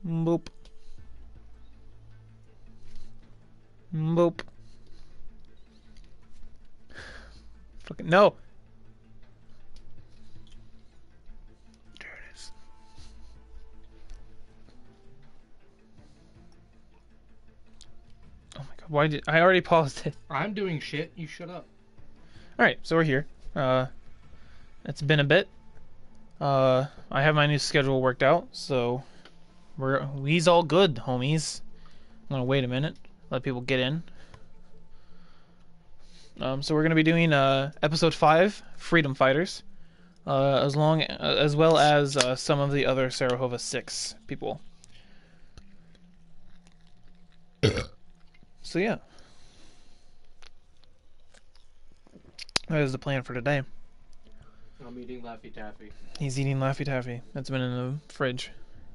Boop. Boop. Fucking no. There it is. Oh my god, why did I already paused it? I'm doing shit. You shut up. Alright, so we're here. It's been a bit. I have my new schedule worked out, so we's all good, homies. I'm gonna wait a minute, let people get in. So we're gonna be doing episode 5, Freedom Fighters, as well as some of the other Sarajevo 6 people. So yeah, that is the plan for today. I'm eating Laffy Taffy. He's eating Laffy Taffy. That's been in the fridge.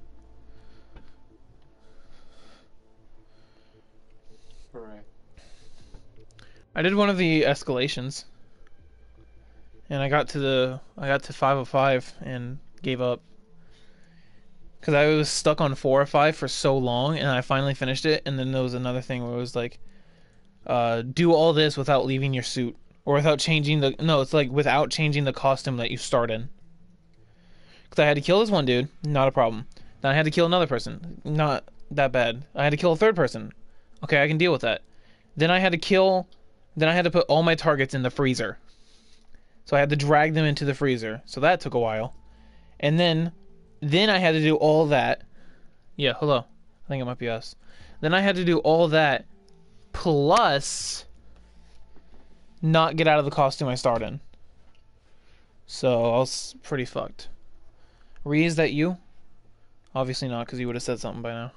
Hooray. I did one of the escalations, and I got to 505 and gave up because I was stuck on 405 for so long, and I finally finished it. And then there was another thing where it was like, do all this without leaving your suit or without changing the it's like without changing the costume that you start in. Because I had to kill this one dude, not a problem. Then I had to kill another person, not that bad. I had to kill a third person. Okay, I can deal with that. Then I had to put all my targets in the freezer. So I had to drag them into the freezer. So that took a while. And then I had to do all that. Yeah, hello. I think it might be us. Then I had to do all that plus not get out of the costume I started in. So I was pretty fucked. Ree, is that you? Obviously not, because you would have said something by now.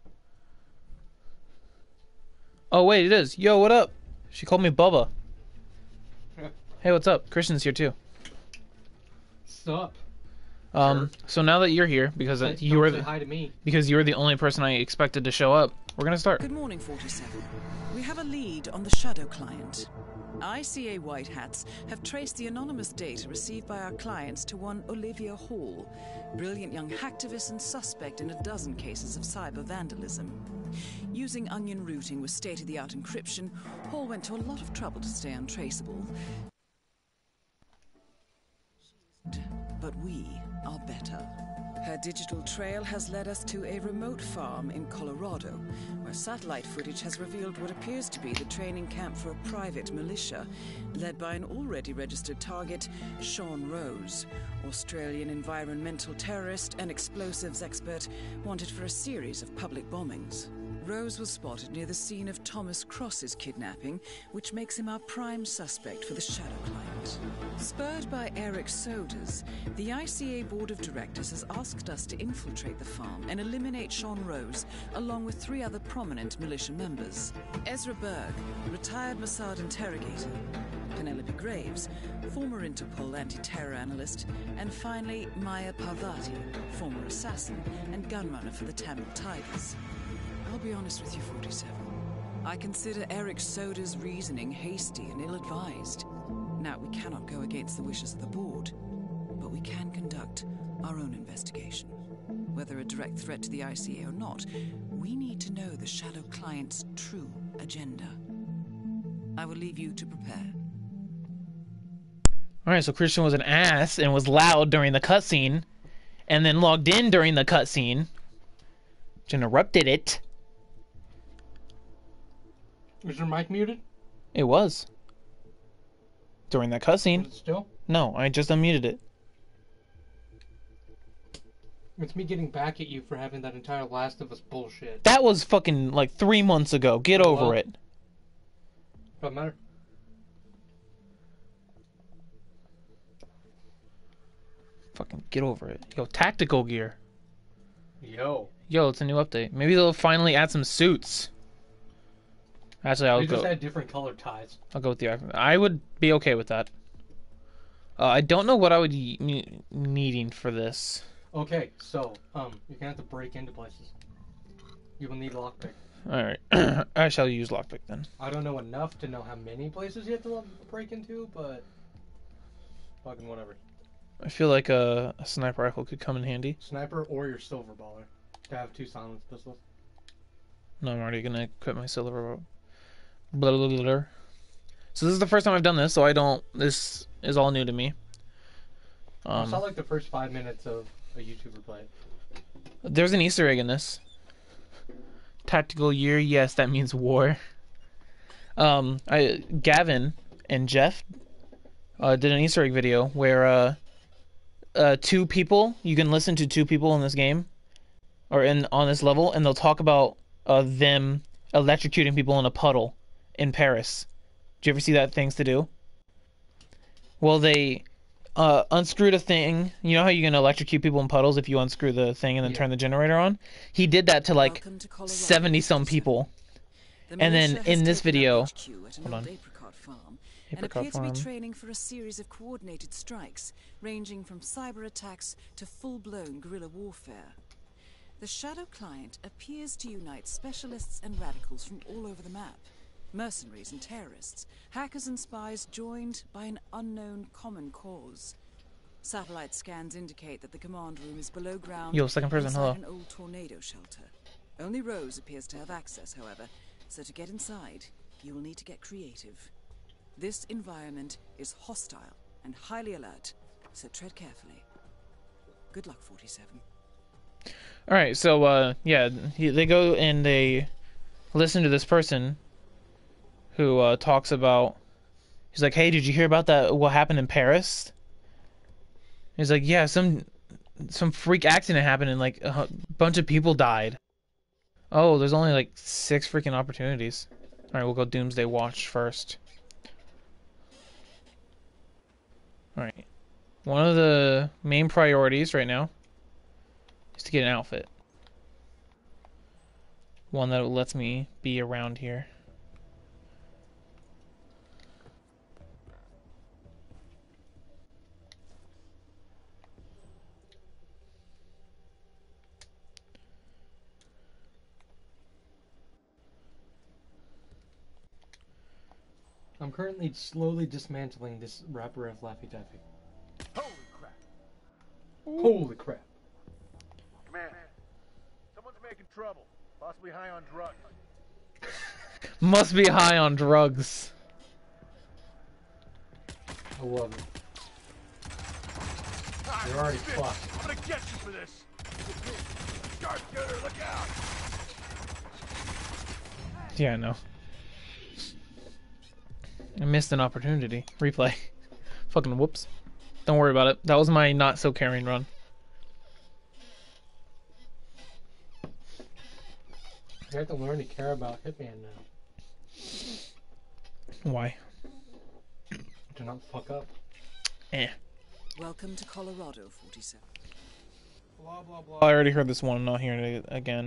Oh, wait, it is. Yo, what up? She called me Bubba. Hey, what's up? Christian's here, too. Sup? So now that you're here, because you were hi to me. because you were the only person I expected to show up, we're gonna start. Good morning, 47. We have a lead on the Shadow client. ICA White Hats have traced the anonymous data received by our clients to one Olivia Hall, brilliant young hacktivist and suspect in a dozen cases of cyber vandalism. Using onion routing with state-of-the-art encryption, Hall went to a lot of trouble to stay untraceable. But we are better. Her digital trail has led us to a remote farm in Colorado, where satellite footage has revealed what appears to be the training camp for a private militia, led by an already registered target, Sean Rose, Australian environmental terrorist and explosives expert wanted for a series of public bombings. Rose was spotted near the scene of Thomas Cross's kidnapping, which makes him our prime suspect for the Shadow client. Spurred by Eric Sodas, the ICA Board of Directors has asked us to infiltrate the farm and eliminate Sean Rose, along with 3 other prominent militia members. Ezra Berg, retired Mossad interrogator, Penelope Graves, former Interpol anti-terror analyst, and finally Maya Parvati, former assassin and gunrunner for the Tamil Tigers. I'll be honest with you, 47. I consider Eric Soda's reasoning hasty and ill-advised. Now, we cannot go against the wishes of the board, but we can conduct our own investigation. Whether a direct threat to the ICA or not, we need to know the Shadow client's true agenda. I will leave you to prepare. Alright, so Christian was an ass and was loud during the cutscene, and then logged in during the cutscene, which interrupted it. Was your mic muted? It was. During that cutscene. Is it still? No, I just unmuted it. It's me getting back at you for having that entire Last of Us bullshit. That was fucking like 3 months ago. Get over it. Doesn't matter. Fucking get over it. Yo, tactical gear. Yo, it's a new update. Maybe they'll finally add some suits. Actually, they just had different colored ties. I'll go with the iPhone. I would be okay with that. I don't know what I would needing for this. Okay, so you're gonna have to break into places. You will need lockpick. All right, I shall use lockpick then. I don't know enough to know how many places you have to break into, but fucking whatever. I feel like a sniper rifle could come in handy. Sniper or your silver baller. to have 2 silenced pistols. No, I'm already gonna quit my silver. Blah, blah, blah, blah. So this is the first time I've done this, so I don't. This is all new to me. I saw like the first 5 minutes of a YouTuber play. There's an Easter egg in this. Tactical year, yes, that means war. Gavin and Jeff did an Easter egg video where 2 people, you can listen to 2 people in this game or on this level, and they'll talk about them electrocuting people in a puddle in Paris. Did you ever see that Things to Do? Well, they unscrewed a thing. You know how you can electrocute people in puddles if you unscrew the thing and then turn the generator on? He did that to like 70 some people. And then in this video, hold on. And appear to be training for a series of coordinated strikes, ranging from cyber attacks to full-blown guerrilla warfare. The Shadow Client appears to unite specialists and radicals from all over the map. Mercenaries and terrorists, hackers and spies joined by an unknown common cause. Satellite scans indicate that the command room is below ground. Yo, second person, hello. An old tornado shelter. Only Rose appears to have access, however, so to get inside, you will need to get creative. This environment is hostile and highly alert, so tread carefully. Good luck, 47. Alright, so, yeah, they go and they listen to this person who talks about, he's like, hey, did you hear about that, what happened in Paris? He's like, yeah, some freak accident happened and like a bunch of people died. Oh, there's only like 6 freaking opportunities. Alright, we'll go Doomsday Watch first. Alright. One of the main priorities right now is to get an outfit. One that lets me be around here. I'm currently slowly dismantling this wrapper of Laffy Taffy. Holy crap. Holy crap. Man, someone's making trouble. Possibly high on drugs. Must be high on drugs. I love it. You're already fucked. I'm gonna get you for this. Sharpshooter, look out. Yeah, I know. I missed an opportunity. Replay. Fucking whoops. Don't worry about it. That was my not so caring run. You have to learn to care about Hitman now. Why? To not fuck up. Eh. Welcome to Colorado, 47. Blah, blah, blah. I already heard this one. I'm not hearing it again.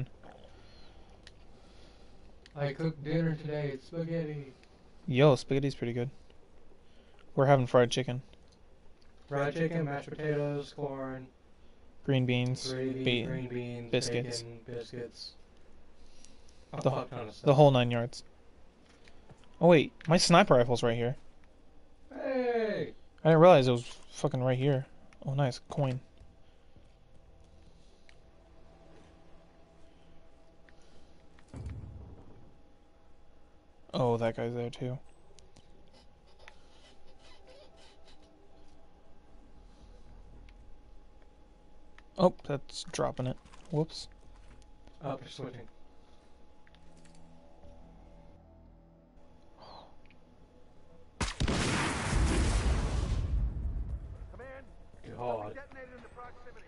I cooked dinner today. It's spaghetti. Yo, spaghetti's pretty good. We're having fried chicken. Fried chicken, mashed potatoes, corn, Green beans. gravy, green beans, biscuits. bacon, biscuits. The whole 9 yards. Oh wait, my sniper rifle's right here. Hey! I didn't realize it was fucking right here. Oh nice, coin. Oh, that guy's there too. Oh, that's dropping it. Whoops. Up, you're switching. Command, God. detonated in the proximity.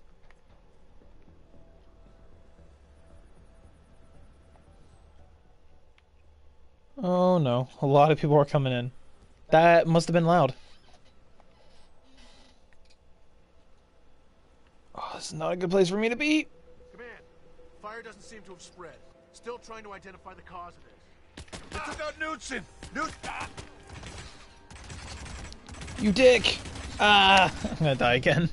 Oh no, a lot of people are coming in. That must have been loud. Oh, this is not a good place for me to be. Command, fire doesn't seem to have spread. Still trying to identify the cause of this. They took out Knudsen! You dick! Ah, I'm gonna die again.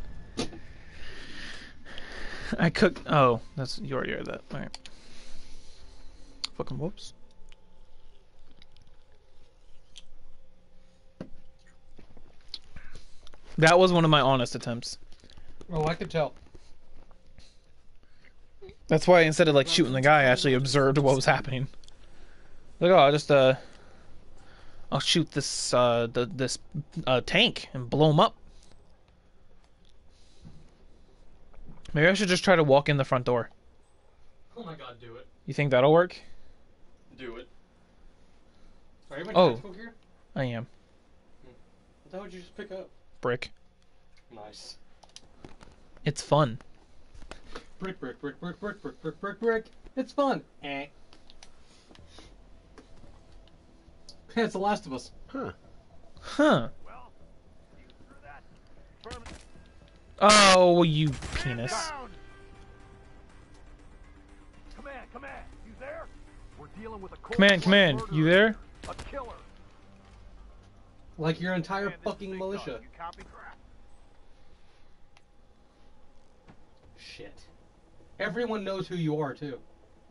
I cooked. Oh, that's you already heard that. All right. Fucking whoops. That was one of my honest attempts. Oh, I could tell. That's why instead of like shooting the guy, I actually observed what was happening. Like, oh, I'll shoot this tank and blow him up. Maybe I should just try to walk in the front door. Oh my god, do it. You think that'll work? Do it. Are you my Oh. textbook here? I am. What the hell would you just pick up? Brick. Nice. It's fun. Brick, brick, brick, brick, brick, brick, brick, brick, brick. It's fun. Eh. It's The Last of Us. Huh. Well, you threw that. Firm Oh, you penis. down. Command, you there? We're dealing with a Command, you there? A killer. Like your entire Man, this fucking thing militia. done. You copy? Shit. Everyone knows who you are, too.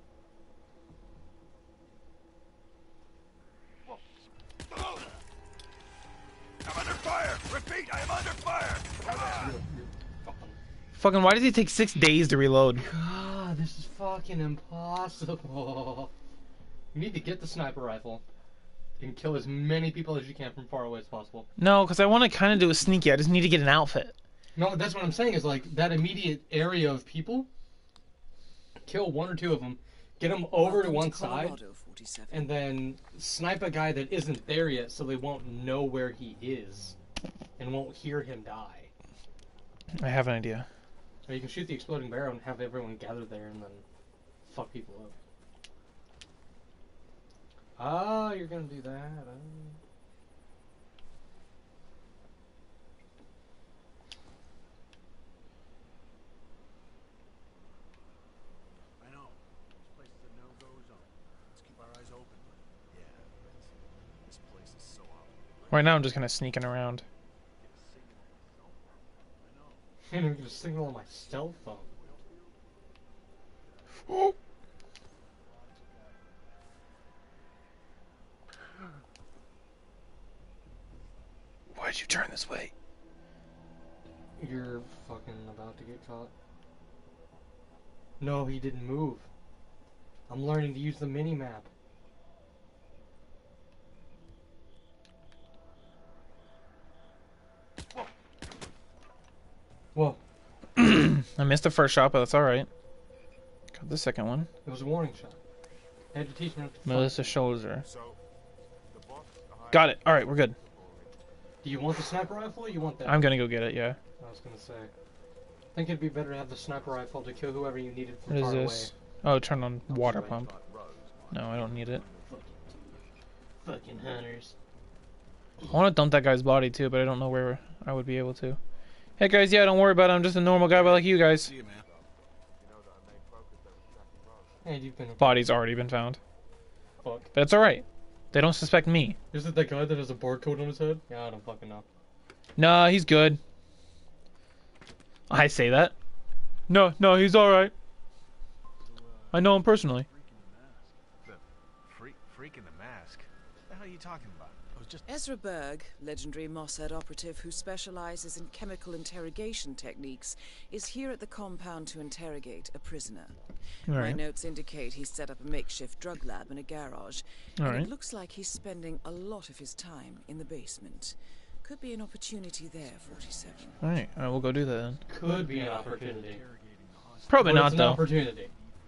I'm under fire. Repeat, I am under fire. Fucking, why does he take 6 days to reload? God, this is fucking impossible. You need to get the sniper rifle. You can kill as many people as you can from far away as possible. No, because I want to kind of do a sneaky. I just need to get an outfit. No, that's what I'm saying is like that immediate area of people. Kill one or two of them, get them over to one side, Colorado, 47. and then snipe a guy that isn't there yet, so they won't know where he is, and won't hear him die. I have an idea. Or you can shoot the exploding barrel and have everyone gather there, and then fuck people up. Ah, you're gonna do that. I know. This place is a no-go zone. Let's keep our eyes open. But yeah, this place is so out. Right now, I'm just kind of sneaking around. And I'm gonna signal on my cell phone. Why'd you turn this way? You're fucking about to get caught. No, he didn't move. I'm learning to use the mini-map. Whoa. I missed the first shot, but that's alright. Got the second one. It was a warning shot. I had to teach me not to fuck. Melissa Shoulder. So, the boss behind Got it. Alright, we're good. Do you want the sniper rifle or you want that? I'm gonna go get it, yeah. I was gonna say. I think it'd be better to have the sniper rifle to kill whoever you needed from What is far this? Oh, turn on water Sorry. pump. No, I don't need it. away. Fucking hunters. I want to dump that guy's body too, but I don't know where I would be able to. Hey guys, yeah, don't worry about it. I'm just a normal guy like you guys. See you, man. And you've been Body's already been found. fuck. But it's alright. They don't suspect me. Is it that guy that has a barcode on his head? Yeah, I don't fucking know. Nah, he's good. I say that. No, he's alright. I know him personally. Freak in the mask. What the hell are you talking about? I was just... Ezra Berg, legendary Mossad operative who specializes in chemical interrogation techniques, is here at the compound to interrogate a prisoner. My Alright. notes indicate he's set up a makeshift drug lab in a garage, and Alright. it looks like he's spending a lot of his time in the basement. Could be an opportunity there, 47. Alright, we'll go do that then. Could be an opportunity. Probably But not it's an though. opportunity.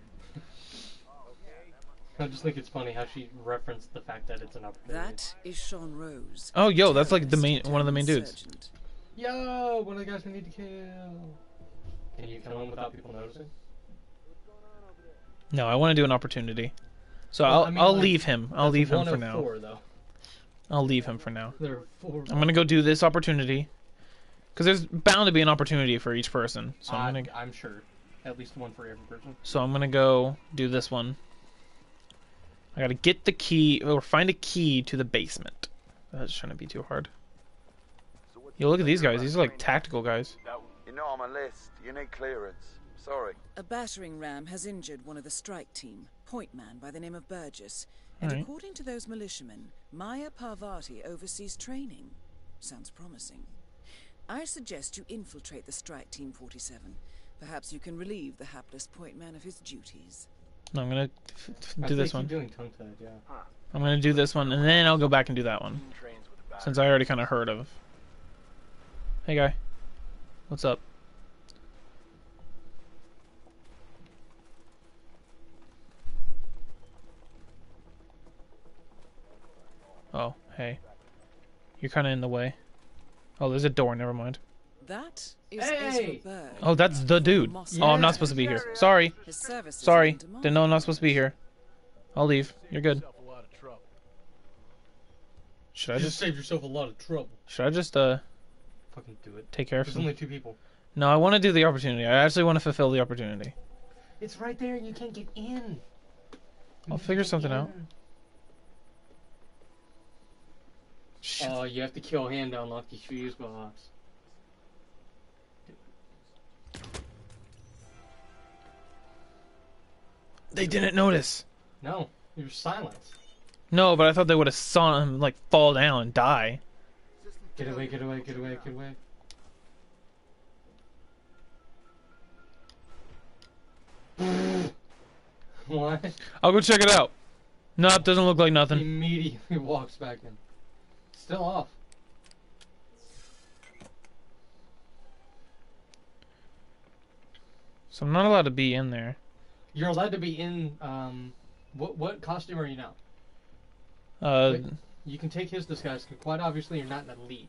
I just think it's funny how she referenced the fact that it's an opportunity. That is Sean Rose. Oh, yo, that's like the terrorist one of the main turned dudes. sergeant. Yo, one of the guys we need to kill. Can you kill him without people noticing? No, I want to do an opportunity. So Well, I'll I mean, I'll like, leave him. I'll That's leave him one for of now. Four, though. I'll leave him for now. There are four. I'm gonna go do this opportunity. Because there's bound to be an opportunity for each person. So I'm sure. At least one for every person. I'm gonna go do this one. I gotta get the key or find a key to the basement. That shouldn't be too hard. Yo, look at these guys. These are like tactical guys. You're not on my list. You need clearance. Sorry. A battering ram has injured one of the strike team, point man by the name of Burgess. And Alright. according to those militiamen, Maya Parvati oversees training. Sounds promising. I suggest you infiltrate the strike team 47. Perhaps you can relieve the hapless point man of his duties. No, I'm gonna I do this keep one. doing tongue tied, yeah. I'm gonna do this one, and then I'll go back and do that one. Trains with a Since I already kind of heard of. Hey, guy. What's up? Oh, hey. You're kind of in the way. Oh, there's a door. Never mind. That is Hey! Ezra Berg. Oh, that's the dude. Mossad. Oh, I'm not supposed to be here. Sorry. His services are Sorry. in demand. Didn't know I'm not supposed to be here. I'll leave. You're good. yourself a lot of trouble. Should I You just saved yourself a lot of trouble. Fucking do it. take care of There's some? only 2 people. No, I want to do the opportunity. I actually want to fulfill the opportunity. It's right there and you can't get in. I'll figure something out. Oh, you have to kill him to unlock the fuse box. They didn't notice. No, you're silent. No, but I thought they would have saw him like fall down and die. Get away, get away, get away, get away. What? I'll go check it out. Nope, doesn't look like He nothing. immediately walks back in. Still off. So I'm not allowed to be in there. You're allowed to be in, what costume are you now? Uh, You can take his disguise, 'cause quite obviously you're not an elite.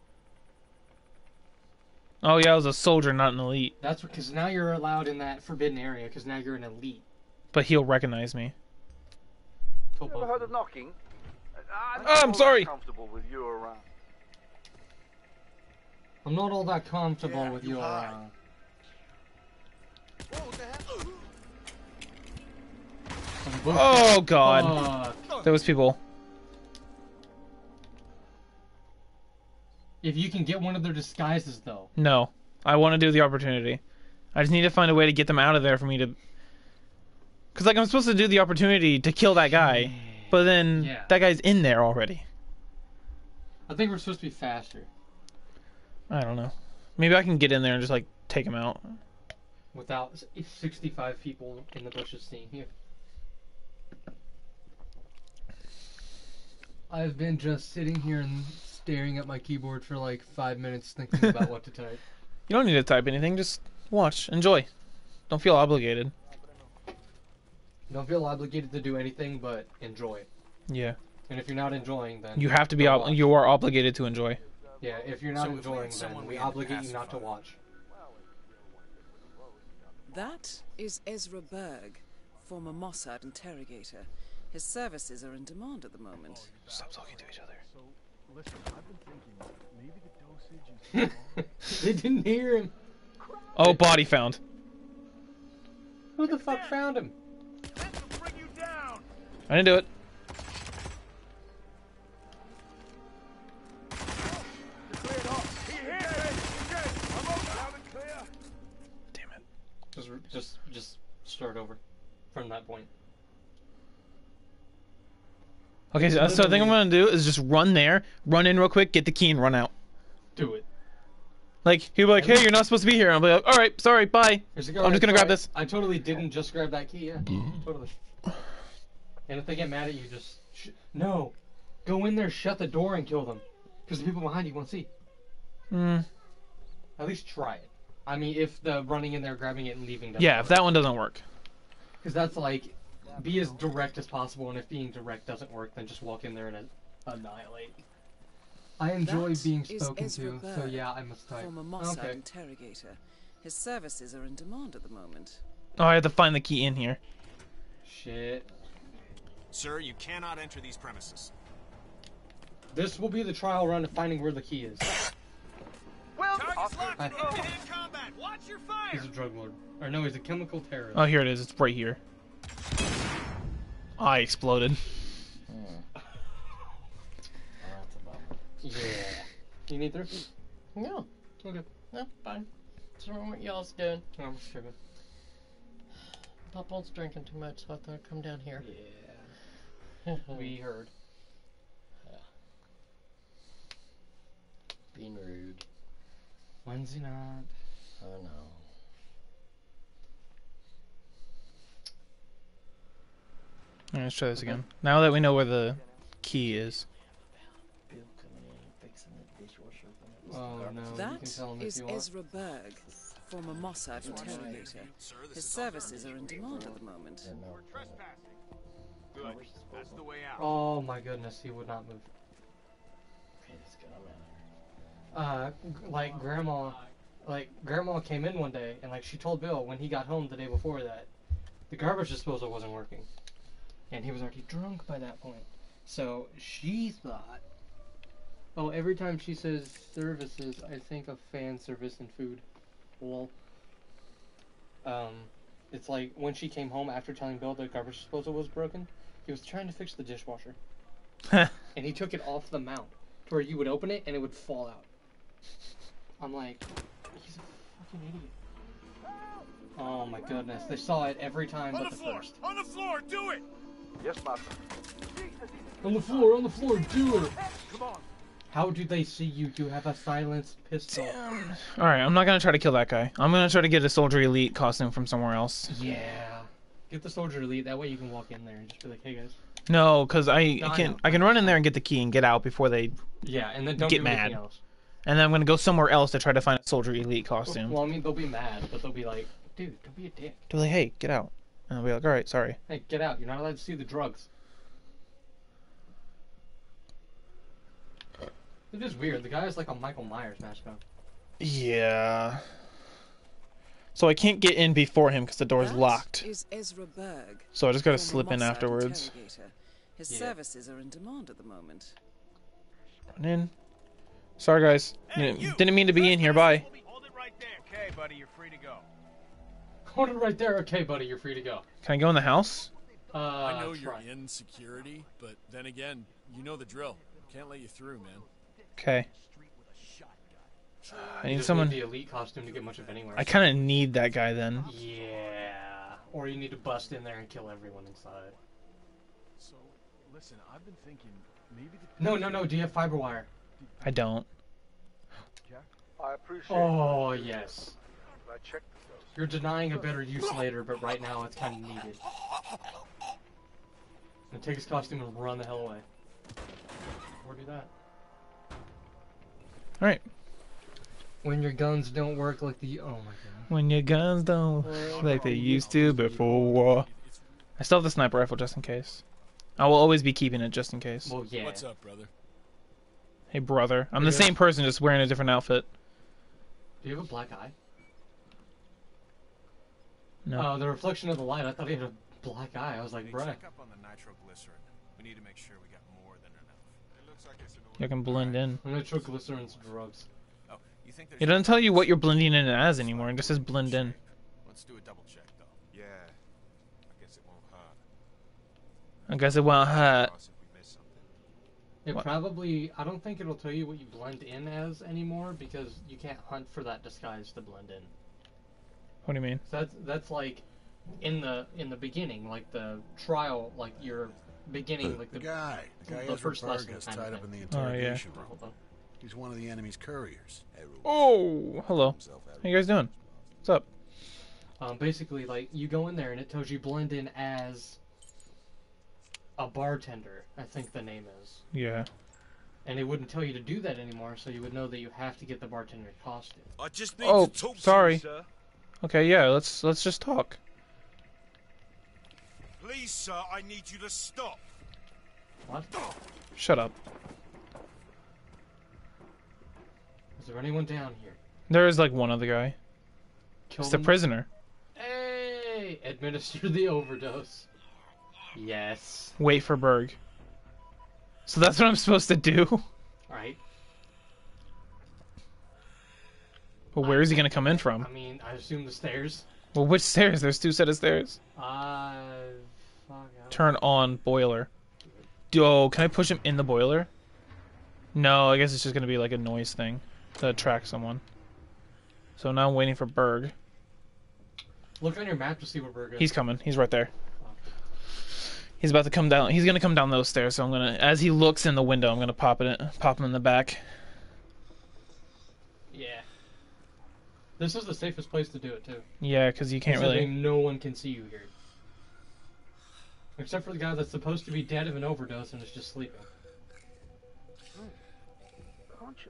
oh yeah, I was a soldier, not an elite. That's because now you're allowed in that forbidden area, because now you're an elite. But he'll recognize me. Told Ever both heard of of them. knocking? I'm not sorry. Comfortable with you around. I'm not all that comfortable Yeah, with you you hide. around. Whoa, what the hell? Oh god, Fuck. there was people. If you can get one of their disguises, though. No, I want to do the opportunity. I just need to find a way to get them out of there for me to. Cause like I'm supposed to do the opportunity to kill that guy, but then Yeah. that guy's in there already. I think we're supposed to be faster. I don't know. Maybe I can get in there and just like take him out. Without 65 people in the bushes seeing you. I've been just sitting here and staring at my keyboard for like 5 minutes thinking about what to type. You don't need to type anything. Just watch, enjoy. Don't feel obligated. Don't feel obligated to do anything but enjoy. Yeah. And if you're not enjoying, then You have to be. don't watch. You are obligated to enjoy. Yeah, if you're not So if we enjoying, had someone then we we had to obligate you not to pacify. watch. That is Ezra Berg, former Mossad interrogator. His services are in demand at the moment. Stop talking to each other. So, listen, I've been thinking maybe the dosage is They didn't hear him. Oh, body found. Who the fuck found him? This will bring you down. I didn't do it. Clear it off. He hit it. I'm over. Loud and clear. Damn it. Just start over from that point. Okay, so I think I'm gonna do is just run there, run in real quick, get the key, and run out. Do it. Like he'll be like, "Hey, you're not supposed to be here." I'll be like, "All right, sorry, bye." Here's a I'm just gonna grab this. I totally didn't just grab that key. Yeah, totally. And if they get mad at you, just no. Go in there, shut the door, and kill them. Because the people behind you won't see. Hmm. At least try it. I mean, if the running in there, grabbing it, and leaving doesn't Yeah, if that one doesn't work. Because that's like, be as direct as possible, and if being direct doesn't work, then just walk in there and annihilate. I enjoy That being is spoken Ezra to, so Berg, yeah, I must type. Former Mossad Okay. interrogator. His services are in demand at the moment. Oh, I have to find the key in here. Shit. Sir, you cannot enter these premises. This will be the trial run of finding where the key is. Well, Target's locked in I- hand-to-hand combat. Watch your fire. He's a drug lord. Or no, he's a chemical terrorist. Oh, here it is. It's right here. I exploded. Yeah. You need through? No, Okay. no, fine. What's wrong with y'all's doing? Oh, I'm just kidding. Papa's drinking too much, so I thought I'd come down here. Yeah. We heard. Oh, Being rude. When's he not? I know. Alright, let's try this again. Now that we know where the key is. Oh no, you That can tell him if is you want. Ezra Berg, former Mossad interrogator. His services are in demand at the moment. We're trespassing. Good. That's the way out. Oh my goodness, he would not move. Like grandma came in one day and like she told Bill when he got home the day before that the garbage disposal wasn't working, and he was already drunk by that point. So she thought, oh, every time she says services, I think of fan service and food. Lol. It's like when she came home after telling Bill the garbage disposal was broken, he was trying to fix the dishwasher, and he took it off the mount to where you would open it and it would fall out. I'm like, he's a fucking idiot. Oh my goodness, they saw it every time but the first. On the floor! Do it! Yes, master. On the floor, do it! Come on! How do they see you? You have a silenced pistol. Alright, I'm not gonna try to kill that guy. I'm gonna try to get a Soldier Elite costume from somewhere else. Yeah. Get the Soldier Elite, that way you can walk in there and just be like, hey guys. No, because I No, I can know. I can run in there and get the key and get out before they... Yeah, and then don't Get do anything mad. else. And then I'm gonna go somewhere else to try to find a Soldier Elite costume. Well, I mean, they'll be mad, but they'll be like, dude, don't be a dick. They're like, hey, get out. And I'll be like, alright, sorry. Hey, get out. You're not allowed to see the drugs. It's just weird. The guy is like a Michael Myers mascot. Yeah. So I can't get in before him because the door's That locked. is Ezra Berg, So I just gotta former slip in Mossad afterwards. interrogator. His Yeah. services are in demand at the moment. Run in. Sorry, guys. Hey, you! Didn't mean to be in here. Bye. Hold it right there. Okay, buddy, you're free to go. Hold it right there. Okay, buddy, you're free to go. Can I go in the house? I know you're try. in security, but then again, you know the drill. Can't let you through, man. Okay. I You need just someone. need the elite costume to get much of anywhere. I kind of need that guy then. Yeah. Or you need to bust in there and kill everyone inside. So, listen, I've been thinking maybe the No. Do you have fiber wire? I don't. I appreciate Oh, yes. I checked the dose. You're denying a better use later, but right now it's kind of needed. And take his costume and run the hell away. Or do that. All right. When your guns don't work like the... Oh my god. When your guns don't work like they used to before. I still have the sniper rifle just in case. I will always be keeping it just in case. Well, yeah. What's up, brother? Hey, brother. I'm the Okay. same person, just wearing a different outfit. Do you have a black eye? No. Oh, the reflection of the light. I thought he had a black eye. I was like, Hey, bruh. check up on the nitroglycerin. We need to make sure we got more than enough. It looks like it's an You can blend in. Nitroglycerin's drugs. Oh, you think there's... It doesn't tell you what you're blending in as anymore. It just says blend in. Let's do a double check, though. Yeah. I guess it won't hurt. I guess it won't hurt. Us if we miss something. It What? probably... I don't think it'll tell you what you blend in as anymore because you can't hunt for that disguise to blend in. What do you mean? So that's like in the beginning, like the trial, like your beginning, like The the guy the Ezra first Berg lesson has kind of tied up thing. in the Oh, yeah. interrogation room. Hold on. He's one of the enemy's couriers. Oh, hello. How you guys doing? What's up? Basically, like you go in there and it tells you blend in as a bartender. I think the name is, Yeah. and it wouldn't tell you to do that anymore, so you would know that you have to get the bartender costume. I just need Oh, to talk sorry. to you, sir. Okay, yeah. Let's just talk. Please, sir, I need you to stop. What? Shut up. Is there anyone down here? There is like one other guy. Kill It's the them. prisoner. Hey! Administer the overdose. Yes. Wait for Berg. So that's what I'm supposed to do? Alright. Well, where is he gonna come in from? I mean, I assume the stairs. Well, which stairs? There's two set of stairs. Fuck. I don't- Turn on boiler. Oh, can I push him in the boiler? No, I guess it's just gonna be like a noise thing to attract someone. So now I'm waiting for Berg. Look on your map to see where Berg is. He's coming. He's right there. He's about to come down. He's gonna come down those stairs. So I'm gonna, as he looks in the window, I'm gonna pop him in the back. Yeah. This is the safest place to do it too. Yeah, because you can't Considering really. no one can see you here. Except for the guy that's supposed to be dead of an overdose and is just sleeping. Conscious.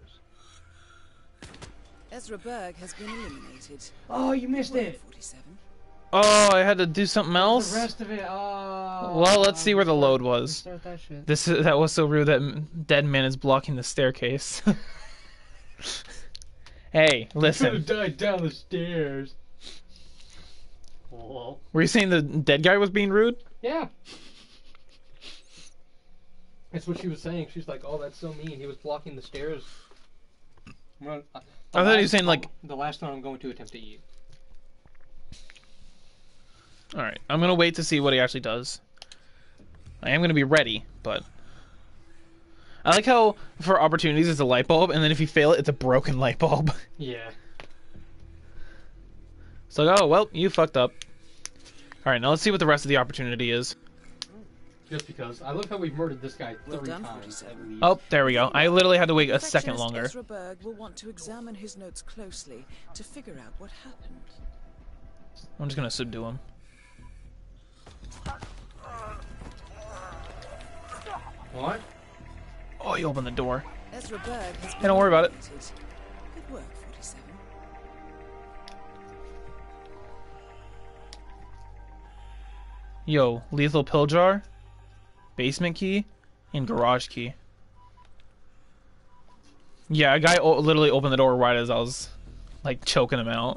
Ezra Berg has been eliminated. Oh, you missed it! 47. Oh, I had to do something else? The rest of it, oh... Well, let's see where the load was. Start that shit. That was so rude that dead man is blocking the staircase. Hey, Could listen. have died down the stairs. Lol. Were you saying the dead guy was being rude? Yeah. That's what she was saying. She's like, oh, that's so mean. He was blocking the stairs. I thought he was saying, like... The last one I'm going to attempt to eat. Alright, I'm gonna wait to see what he actually does. I am gonna be ready, but... I like how, for opportunities, it's a light bulb, and then if you fail it, it's a broken light bulb. Yeah. It's like, oh, well, you fucked up. Alright, now let's see what the rest of the opportunity is. Just because. I love how we murdered this guy Well 3 done, times. 47. Oh, there we go. I literally had to wait a second Perfectionist longer. Ezra Berg will want to examine his notes closely to figure out what happened. I'm just gonna subdue him. What? Oh, he opened the door. Ezra Berg has been Hey, don't worry about it. eliminated. Good work, 47. Yo, lethal pill jar, basement key, and garage key. Yeah, a guy literally opened the door right as I was, like, choking him out.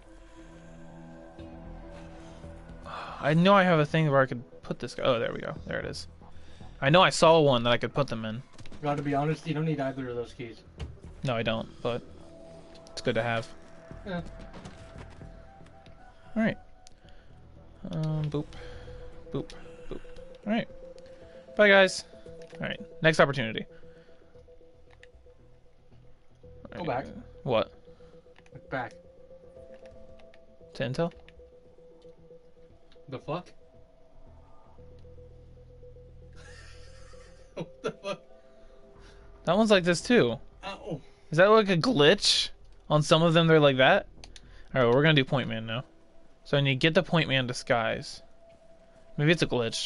I know I have a thing where I could put this guy. Oh, there we go. There it is. I know I saw one that I could put them in. Gotta be honest, you don't need either of those keys. No, I don't, but it's good to have. Yeah. Alright. Boop. Boop. Boop. Alright. Bye, guys. Alright, next opportunity. Go back. What? Look back. To Intel? The fuck? What the fuck? That one's like this too. Ow. Is that like a glitch? On some of them they're like that? Alright, well, we're gonna do Point Man now. So I need to get the Point Man disguise. Maybe it's a glitch.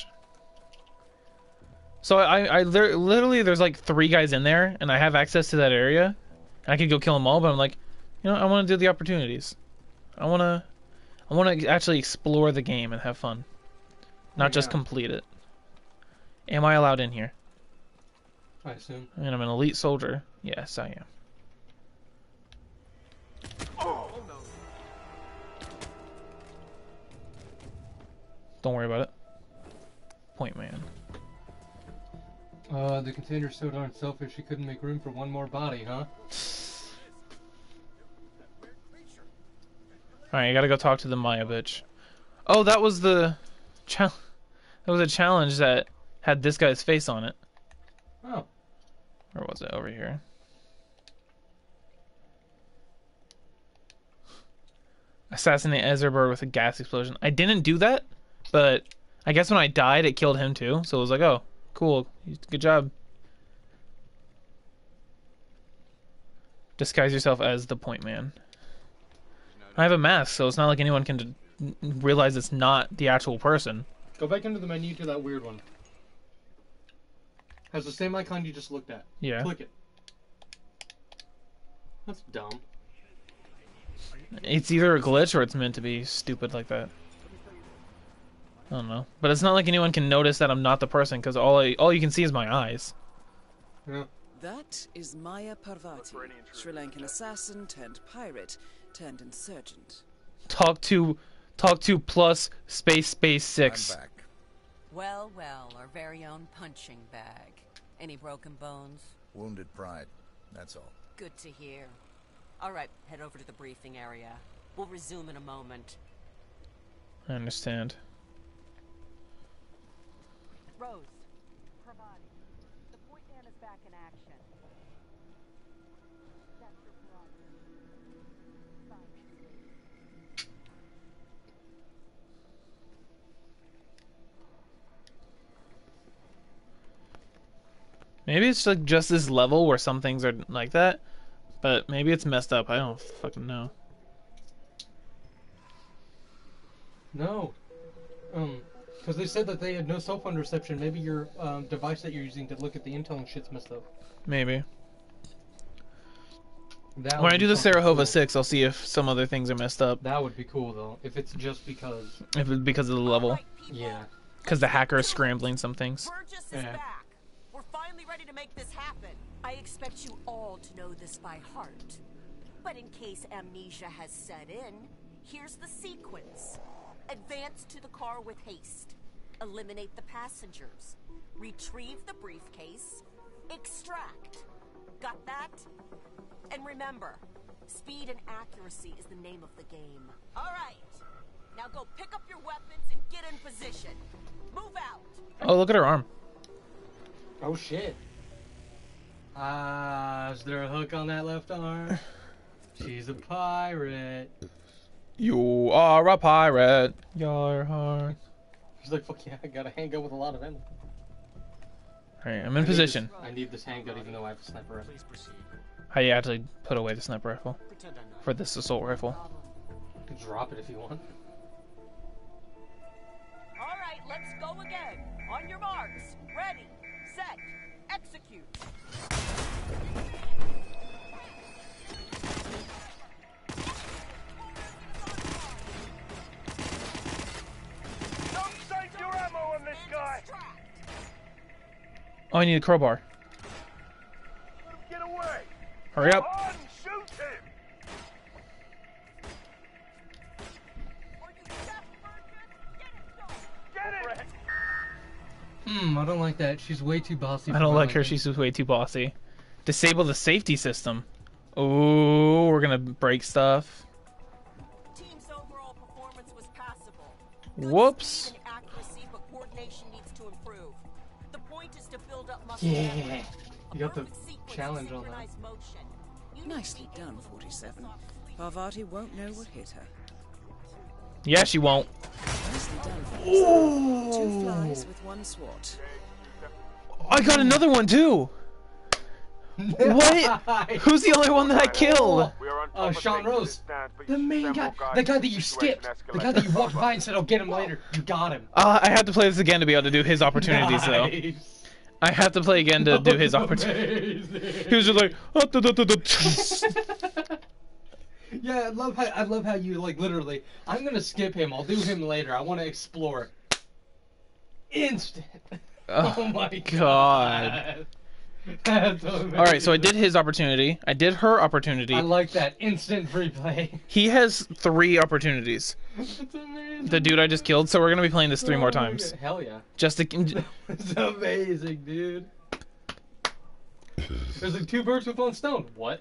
So I literally, there's like 3 guys in there, and I have access to that area. I could go kill them all, but I'm like, you know, I want to do the opportunities. I want to actually explore the game and have fun. Not just Yeah. complete it. Am I allowed in here? I assume. I mean, I'm an elite soldier. Yes, I am. Oh no. Don't worry about it. Point Man. The container's so darn selfish he couldn't make room for one more body, huh? Alright, I gotta go talk to the Maya bitch. Oh, that was the... That was a challenge that had this guy's face on it. Oh. Where was it? Over here. Assassinate Ezra Berg with a gas explosion. I didn't do that, but I guess when I died, it killed him too. So it was like, oh, cool. Good job. Disguise yourself as the Point Man. I have a mask, so it's not like anyone can realize it's not the actual person. Go back into the menu to that weird one. Has the same icon you just looked at. Yeah. Click it. That's dumb. It's either a glitch or it's meant to be stupid like that. I don't know. But it's not like anyone can notice that I'm not the person, because all you can see is my eyes. Yeah. That is Maya Parvati, Sri Lankan assassin turned pirate turned insurgent. Talk to plus space 6. I'm back. Well, well, our very own punching bag. Any broken bones? Wounded pride. That's all. Good to hear. All right, head over to the briefing area. We'll resume in a moment. I understand. Rose, Parvati, the Point Man is back in action. That's your prerogative. Fine. Maybe it's like just this level where some things are like that, but maybe it's messed up. I don't fucking know. No. Because they said that they had no cell phone reception. Maybe your device that you're using to look at the intel and shit's messed up. Maybe. That When would I be do the fucking Sarajevo cool. 6, I'll see if some other things are messed up. That would be cool though. If it's just because. If it's because of the level. Alright, people, Yeah. Because the hacker is scrambling some things. Burgess is Yeah. back. We're finally ready to make this happen. I expect you all to know this by heart. But in case amnesia has set in, here's the sequence. Advance to the car with haste. Eliminate the passengers. Retrieve the briefcase. Extract. Got that? And remember, speed and accuracy is the name of the game. All right. Now go pick up your weapons and get in position. Move out. Oh, look at her arm. Oh shit. Is there a hook on that left arm? She's a pirate. You are a pirate. Your heart. She's like, fuck yeah, I got a handgun with a lot of ammo. Alright, I'm in position. I need this handgun even though I have a sniper rifle. Please proceed. How you actually put away the sniper rifle Pretend I'm not. for this assault rifle. You can drop it if you want. All right, let's go again. On your marks. Ready, set, execute. Don't save your ammo on this guy! Extract. Oh, I need a crowbar. Get away! Hurry up. On, shoot him! Are you deaf, Burgess? Get it! I don't like that. She's way too bossy. I for don't my like her. liking. She's way too bossy. Disable the safety system. Oh, we're gonna break stuff. Team's overall performance was passable. Good Whoops. speed and accuracy, but coordination needs to improve. The point is to build up muscle Yeah. memory. You got the Perfect sequence of challenge on that. synchronized motion. You need to Nicely be done, able to 47. focus on Parvati won't know what hit her. Yeah, she won't. Nicely done, 47. Two flies with one swat. I got another one too. What? Who's the other one that I killed? We are on top of Sean things Rose. as it stands, but The you main send guy. more guys The guy to that you situation skipped. The escalates. guy that you walked by and said, I'll get him later. You got him. I have to play this again to be able to do his opportunities though. Nice. I have to play again to do his opportunities. Amazing. He was just like, "Ah." Yeah, I love how you like literally. I'm gonna skip him. I'll do him later. I want to explore. Instant. Oh my god. That's amazing. All right, so I did his opportunity. I did her opportunity. I like that instant free play. He has 3 opportunities. It's amazing. The dude I just killed. So we're gonna be playing this 3 more times. Hell yeah. Just to. It's amazing, dude. There's like 2 birds with 1 stone. What?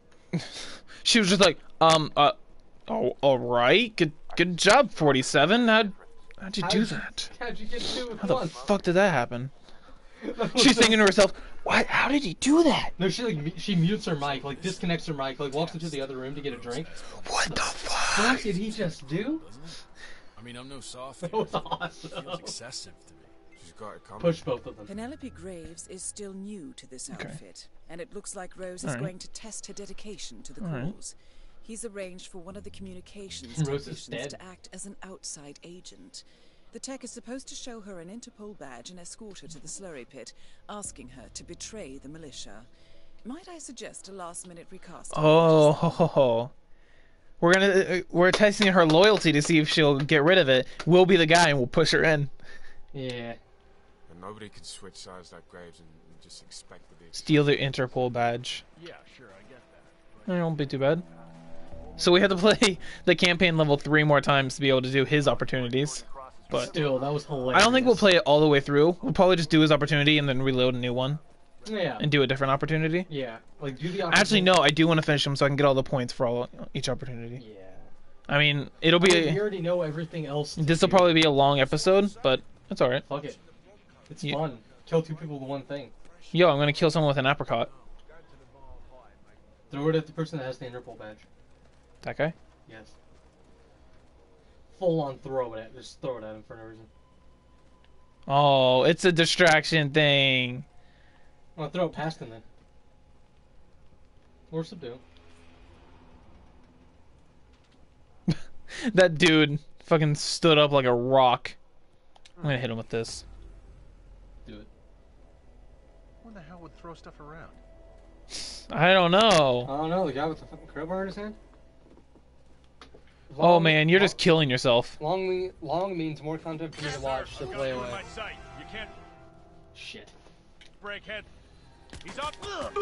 She was just like, oh, all right, good job, 47. How'd you do that? How'd you get 2 with How the 1? fuck did that happen? She's thinking to herself, what? How did he do that? No, she mutes her mic, like disconnects her mic, like walks into the other room to get a drink. What the fuck? What did he just do? I mean, I'm no softie. That was It awesome. feels excessive to me. She's got it coming. Push both of them. Penelope Graves is still new to this Okay. outfit, and it looks like Rose is Alright. going to test her dedication to the Alright. cause. He's arranged for one of the communications Rose is technicians dead. to act as an outside agent. The tech is supposed to show her an Interpol badge and escort her to the slurry pit, asking her to betray the militia. Might I suggest a last-minute recasting? Oh, ho, ho, ho. We're testing her loyalty to see if she'll get rid of it. We'll be the guy and we'll push her in. Yeah. And nobody can switch sides like Graves and just expect to be. Steal the Interpol badge. Yeah, sure, I get that. It won't be too bad. So we have to play the campaign level 3 more times to be able to do his opportunities. But Still, that was hilarious. I don't think we'll play it all the way through. We'll probably just do his opportunity and then reload a new one Yeah. and do a different opportunity. Yeah. Like, do the Actually, no, I do want to finish them so I can get all the points for each opportunity. Yeah. I mean, it'll We be. already know everything else. to This will do. probably be a long episode, but it's alright. Fuck it. It's Yeah. fun. Kill 2 people with 1 thing. Yo, I'm gonna kill someone with an apricot. Throw it at the person that has the Interpol badge. That guy? Yes. Full on throw it at. Just throw it at him for no reason. Oh, it's a distraction thing. I'll throw it past him then. Or subdue. That dude fucking stood up like a rock. I'm gonna hit him with this. Do it. Who in the hell would throw stuff around? I don't know. I don't know, the guy with the fucking crowbar in his hand? Oh man, you're just killing yourself. Long means more content for me to watch, so play away. Sight. You can't Shit. break head. He's up.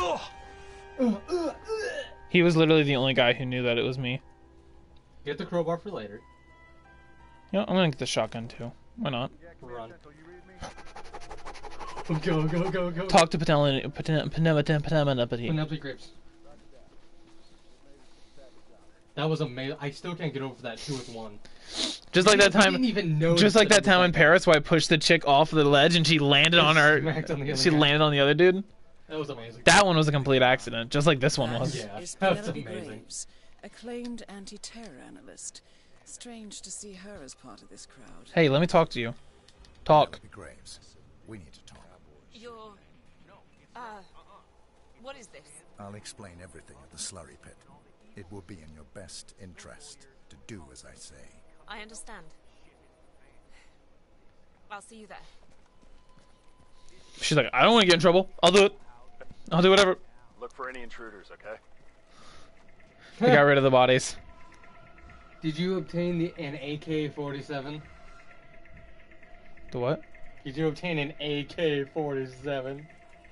He was literally the only guy who knew that it was me. Get the crowbar for later. You know, I'm gonna get the shotgun too. Why not? Run. Go, go, go, go. Talk to Penelope Grapes. That was amazing. I still can't get over that 2-with-1. Just like that I time. didn't even notice Just like that it was time in Paris where I pushed the chick off the ledge and she landed on her. Smacked on the other She guy. landed on the other dude. That was amazing. That one was a complete accident, just like this one was. Yeah, Is that's Penelope amazing. Graves, acclaimed anti-terror analyst. Strange to see her as part of this crowd. Hey, let me talk to you. Talk. Penelope Graves. We need to talk. You're... what is this? I'll explain everything at the slurry pit. It will be in your best interest to do as I say. I understand. I'll see you there. She's like, I don't want to get in trouble. I'll do it. I'll do whatever. Look for any intruders, okay? They got rid of the bodies. Did you obtain an AK-47? The what? Did you obtain an AK-47?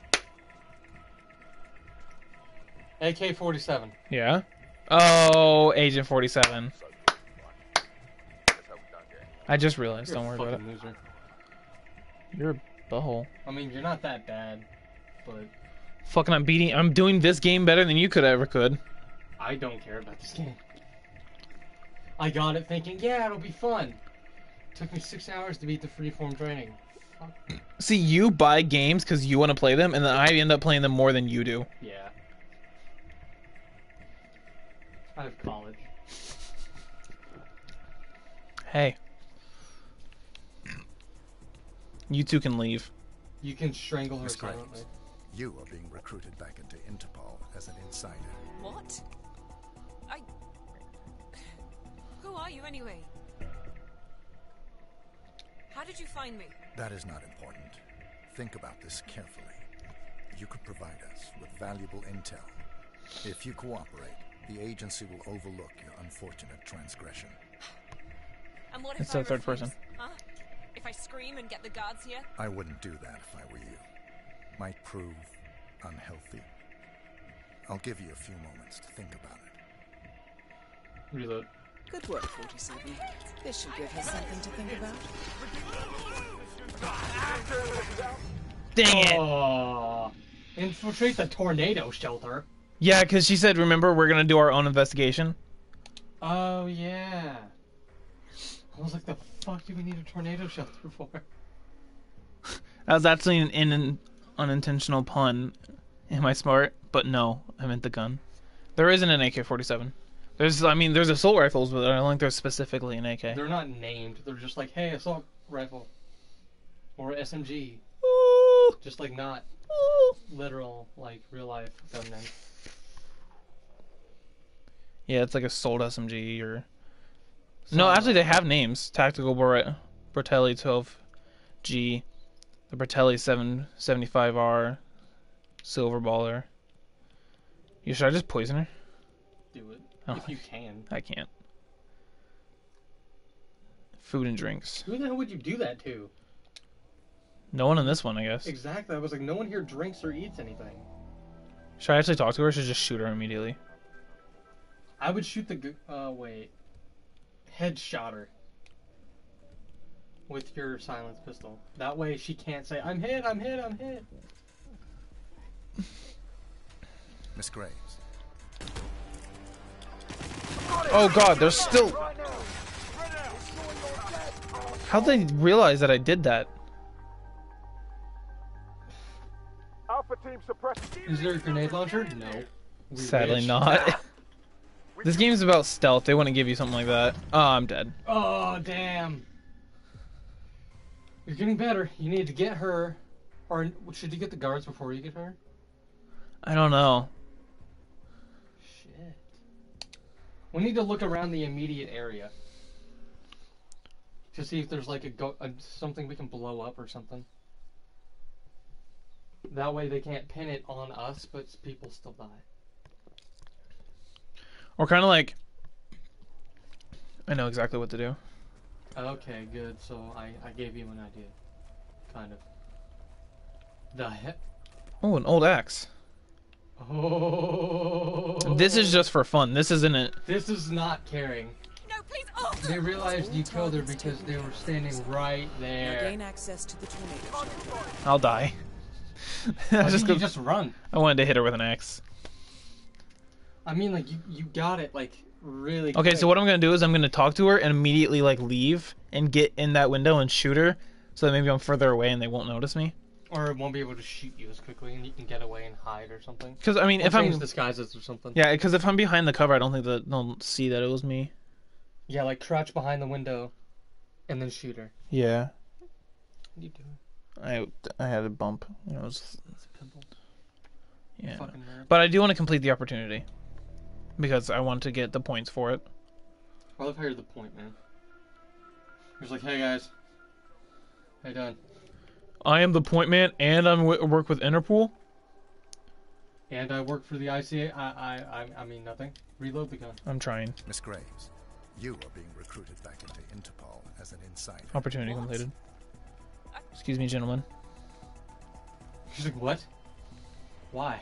AK-47. Yeah. Oh, Agent 47. I just realized. Don't worry about it. Loser. You're a butthole. I mean, you're not that bad, but Fucking, I'm doing this game better than you could ever could. I don't care about this game. I got it thinking, yeah, it'll be fun. Took me 6 hours to beat the freeform training. Fuck. See, you buy games because you want to play them, and then I end up playing them more than you do. Yeah. I have college. Hey. You two can leave. You can strangle her Miss Graves, silently. you are being recruited back into Interpol as an insider. What? Who are you anyway? How did you find me? That is not important. Think about this carefully. You could provide us with valuable intel. If you cooperate, the agency will overlook your unfortunate transgression. And what if It's I the third refuse? person. Huh? If I scream and get the guards here? I wouldn't do that if I were you. Might prove unhealthy. I'll give you a few moments to think about it. Reload. Good work, 47. This should give her something to think about. Dang it. Oh, infiltrate the tornado shelter. Yeah, because she said, remember, we're going to do our own investigation. Oh, yeah. I was like, the fuck do we need a tornado shelter for? That was actually an unintentional pun. Am I smart? But no, I meant the gun. There isn't an AK-47. There's assault rifles, but I don't think there's specifically an AK. They're not named. They're just like, hey, assault rifle. Or SMG. Ooh. Just like not literal, like real life gunmen. Yeah, it's like assault SMG or... No, actually they have names. Tactical Bertelli 12G, the Bertelli 775R, Silver Baller. Should I just poison her? Do it. Oh. If you can. I can't. Food and drinks. Who the hell would you do that to? No one in this one, I guess. Exactly. I was like, no one here drinks or eats anything. Should I actually talk to her or should I just shoot her immediately? I would shoot the... wait. Headshot her. With your silenced pistol. That way she can't say, I'm hit, I'm hit, I'm hit. Miss Graves. Oh god, there's still... How'd they realize that I did that? Alpha team suppress. Is there a grenade launcher? No. We Sadly wish. not. This game's about stealth. They wouldn't give you something like that. Oh, I'm dead. Oh, damn. You're getting better. You need to get her. Or should you get the guards before you get her? I don't know. Shit. We need to look around the immediate area. To see if there's like something we can blow up or something. That way they can't pin it on us, but people still die. Or kind of like, I know exactly what to do. Okay, good. So I gave you an idea. Kind of. The heck? Oh, an old axe. Oh. This is just for fun. This isn't it. This is not caring. No, please. Oh. They realized you killed her because they were standing right Now there. gain access to the tornado shelter. I'll die. Why didn't you just run? I wanted to hit her with an axe. I mean, like you got it like really. Okay, quick. so what I'm gonna do is I'm gonna talk to her and immediately like leave and get in that window and shoot her, so that maybe I'm further away and they won't notice me. Or it won't be able to shoot you as quickly, and you can get away and hide or something. Because I mean, Or if I'm change disguises or something. yeah, because if I'm behind the cover, I don't think that they'll see that it was me. Yeah, like crouch behind the window, and then shoot her. Yeah, What are you doing? I had a bump. You know, it was, It's a pimple. yeah. Fucking nerd. But I do want to complete the opportunity because I want to get the points for it. I love how you're the point man. He's like, hey guys, how you doing? I am the point man, and I'm work with Interpol. And I work for the ICA. I mean nothing. Reload the gun. I'm trying. Miss Graves, you are being recruited back into Interpol as an insider. Opportunity completed. Excuse me, gentlemen. She's like, what? Why?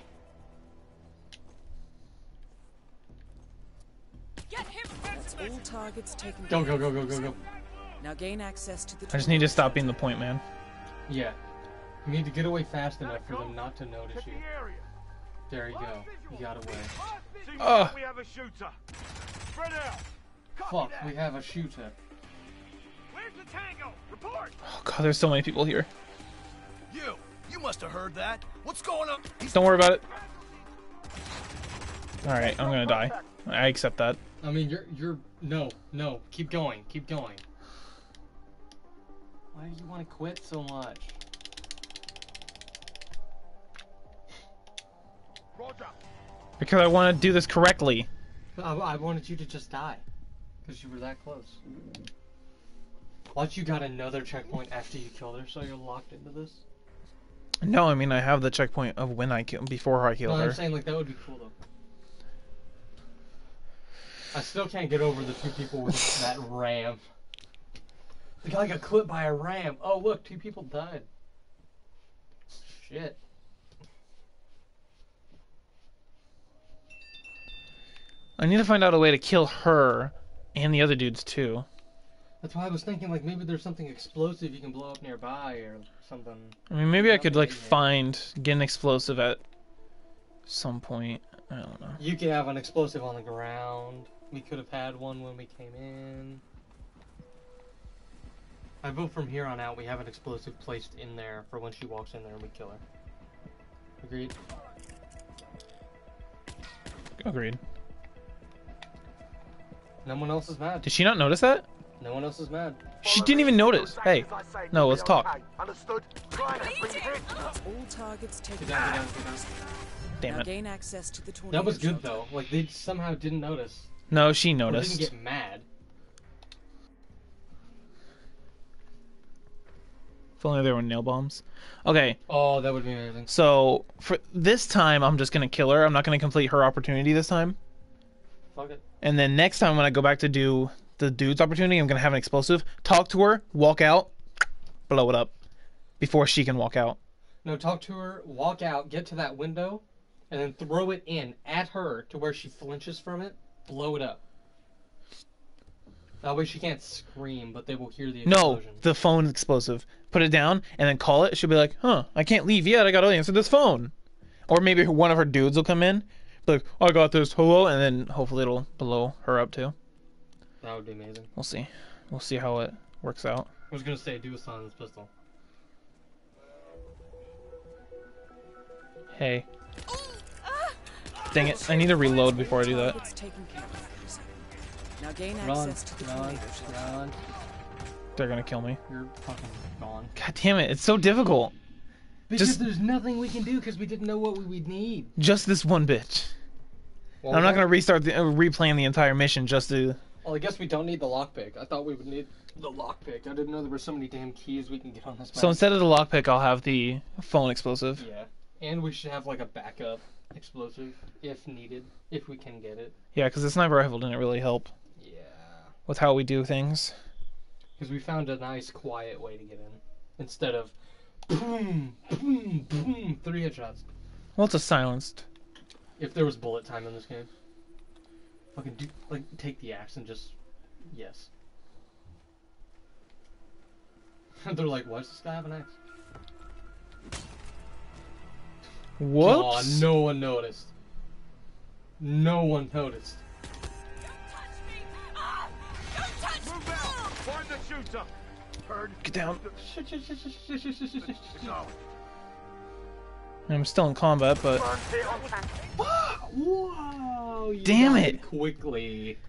Get him. That's all targets taken. Go, go, go, go, go, go. Now gain access to the I just need to stop being the point man. Yeah. You need to get away fast enough for them not to notice you. There you go. You got away. Ugh. We have a shooter. Spread out. Fuck, we have a shooter. Where's the tango? Report. Oh god, there's so many people here. You must have heard that. What's going on? Don't worry about it. Alright, I'm gonna die. I accept that. I mean, no, keep going, keep going. Why do you want to quit so much? Roger. Because I want to do this correctly. I wanted you to just die. Because you were that close. Watch, you got another checkpoint after you killed her, so you're locked into this? No, I mean, I have the checkpoint of when I kill, before I kill No, her. I'm saying, like, that would be cool, though. I still can't get over the two people with that ram. The guy got clipped by a ram. Oh, look, 2 people died. Shit. I need to find out a way to kill her and the other dudes too. That's why I was thinking, like, maybe there's something explosive you can blow up nearby or something. I mean, maybe I could like Nothing in get an explosive at some point. I don't know. You could have an explosive on the ground. We could have had one when we came in. I vote from here on out we have an explosive placed in there for when she walks in there and we kill her. Agreed? Agreed. No one else is mad. Did she not notice that? No one else is mad. She didn't even notice. Hey, no, let's talk. Understood? Try and bring it. All targets taken. Get down, get down, get down. Damn Now it. gain access to the tornado That was good shelter. though. Like they somehow didn't notice. No, she Or noticed. didn't get mad. If only there were nail bombs. Okay, Oh, that would be amazing. so for this time, I'm just gonna kill her. I'm not gonna complete her opportunity this time. Fuck it. And then next time when I go back to do the dude's opportunity, I'm gonna have an explosive. Talk to her, walk out, blow it up, before she can walk out. No, talk to her, walk out, get to that window, and then throw it in at her to where she flinches from it, blow it up. That way she can't scream, but they will hear the No, explosion. the phone explosive. Put it down and then call it. She'll be like, huh, I can't leave yet. I gotta answer this phone. Or maybe one of her dudes will come in, be like, I got this, hello, and then hopefully it'll blow her up too. That would be amazing. We'll see. We'll see how it works out. I was gonna say, do a silence pistol. Hey. Dang it, I need to reload before I do that. Targets taken care of for a second. Now gain Run, access to the run, tornado shelter. run. They're gonna kill me. You're fucking gone. God damn it, it's so difficult. Because Just- there's nothing we can do because we didn't know what we would need. Just this one bitch. Well, I'm not gonna restart replaying the entire mission just to. Well, I guess we don't need the lockpick. I thought we would need the lockpick. I didn't know there were so many damn keys we can get on this map. So instead of the lockpick, I'll have the phone explosive. Yeah. And we should have like a backup explosive if needed, if we can get it. Yeah, because the sniper rifle didn't really help Yeah. with how we do things. Because we found a nice, quiet way to get in. Instead of boom, boom, boom, 3 headshots. Well, it's a silenced. If there was bullet time in this game. Fucking do, like, take the axe and just... Yes. They're like, why does this guy have an axe? Whoops. Aw, no one noticed. No one noticed. Find the shooter. Heard. Get down. Go. I'm still in combat, but Whoa! You Damn died it. Quickly.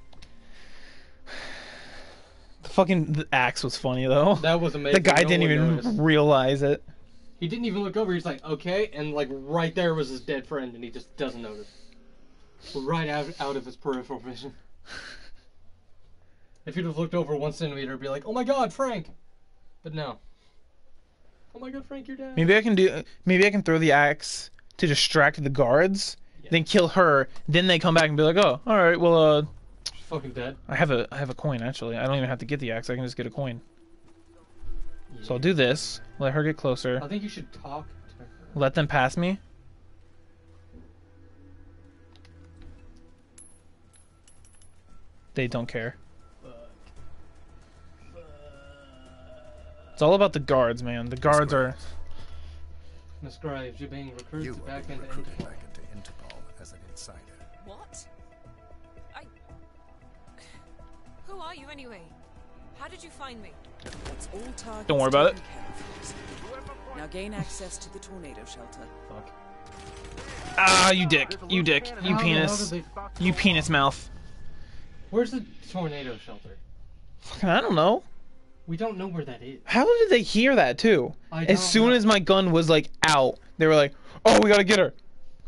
the axe was funny though. That was amazing. The guy No didn't one even noticed. realize it. He didn't even look over. He's like, okay, and like right there was his dead friend, and he just doesn't notice. Right out of his peripheral vision. If he'd have looked over 1 centimeter, it'd be like, oh my god, Frank! But no. Oh my god, Frank, you're dead. Maybe I can throw the axe to distract the guards, then kill her, then they come back and be like, oh, all right, well, She's fucking dead. I have a coin actually. I don't even have to get the axe. I can just get a coin. Yeah. So I'll do this. Let her get closer. I think you should talk to her. Let them pass me. They don't care. It's all about the guards, man. The guards are. Miss Graves, you're being You recruited are back being into recruited Interpol. back into Interpol as an insider. What? Who are you anyway? How did you find me? That's all targets Don't worry about taken care of. Now gain access to the tornado shelter. Fuck. Ah, you dick. You dick. You How the hell penis. did You penis mouth. Where's the tornado shelter? Fucking, I don't know. We don't know where that is. How did they hear that too? I As don't soon know. as my gun was like out, they were like, "Oh, we gotta get her."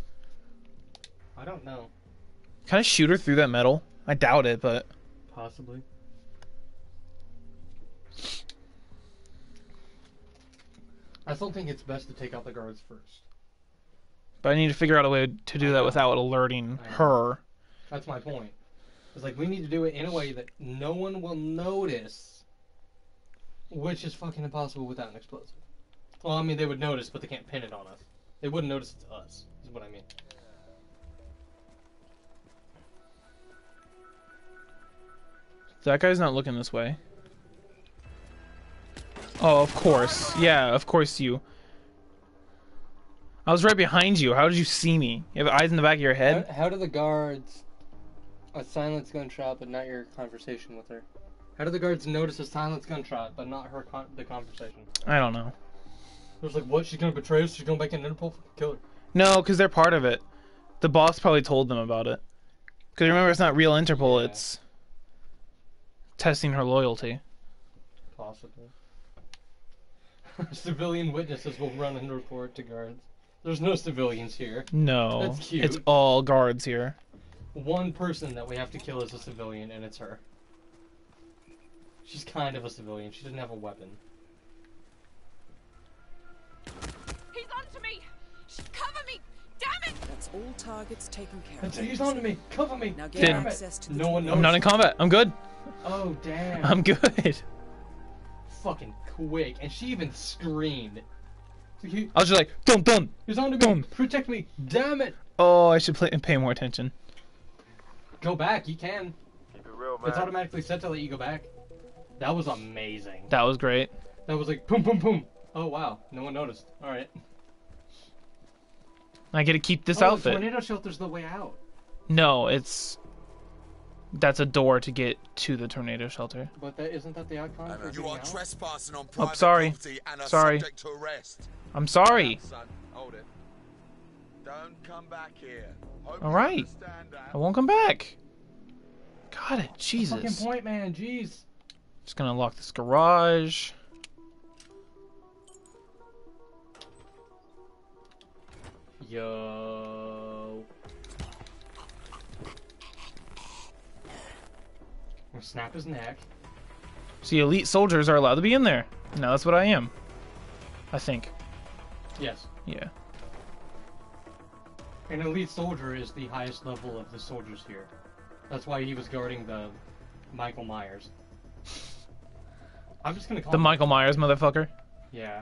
I don't know. Can I shoot her through that metal? I doubt it, but Possibly. I still think it's best to take out the guards first. I need to figure out a way to do that without alerting I know. her. That's my point. It's like we need to do it in a way that no one will notice, which is fucking impossible without an explosive. Well, I mean, they would notice, but they can't pin it on us. They wouldn't notice it's us, is what I mean. That guy's not looking this way. Oh, of course. Yeah, of course you. I was right behind you. How did you see me? You have eyes in the back of your head? How do the guards a silence gunshot, but not your conversation with her? How do the guards notice a silence gunshot, but not her the conversation? I don't know. It was like, what? She's gonna betray us? She's going back in Interpol? Kill her. No, because they're part of it. The boss probably told them about it. Because remember, it's not real Interpol, Yeah. it's testing her loyalty. Possibly. Civilian witnesses will run and report to guards. There's no civilians here. No, That's cute. it's all guards here. One person that we have to kill is a civilian, and it's her. She's kind of a civilian. She doesn't have a weapon. He's onto me! Cover me! Damn it! That's all targets taken care of. He's onto me! Cover me! Now gain Didn't. access to the No one tornado I'm not in shelter. combat. I'm good. Oh, damn. I'm good. Fucking quick. And she even screamed. So I was just like, dun dun. he's onto me! Boom. Protect me! Damn it! Oh, I should pay more attention. Go back, you can. Keep it real, man. It's automatically set to let you go back. That was amazing. That was great. That was like, boom, boom, boom. Oh, wow. No one noticed. Alright. I get to keep this The outfit. tornado shelter's the way out. No, that's a door to get to the tornado shelter. But isn't that the icon for You getting are out? trespassing on private sorry. property and are Sorry. subject to arrest. I'm sorry. Son, hold it. Don't come back here. Hope All you right. understand that. I won't come back. Got it. Fucking Jesus. point, man. Jeez. Just gonna lock this garage. Yo. Or snap his neck. See, elite soldiers are allowed to be in there. Now that's what I am. I think. Yes. Yeah. An elite soldier is the highest level of the soldiers here. That's why he was guarding the Michael Myers. I'm just gonna call The him. Michael Myers motherfucker. Yeah.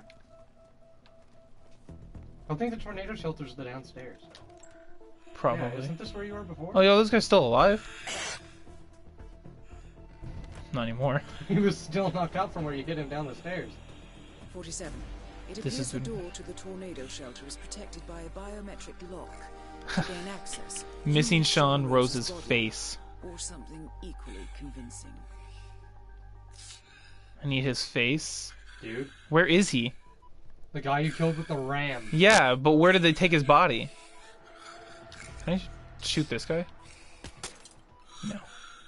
I think the tornado shelter's the downstairs. Probably. Yeah, isn't this where you were before? Oh, yo, this guy's still alive. Not anymore. He was still knocked out from where you hit him down the stairs. 47. It This appears is the the- door to the tornado shelter is protected by a biometric lock. To gain access, Missing you need Sean Rose's body, face. or something equally convincing. I need his face. Dude. Where is he? The guy you killed with the ram. Yeah, but where did they take his body? Can I shoot this guy? No.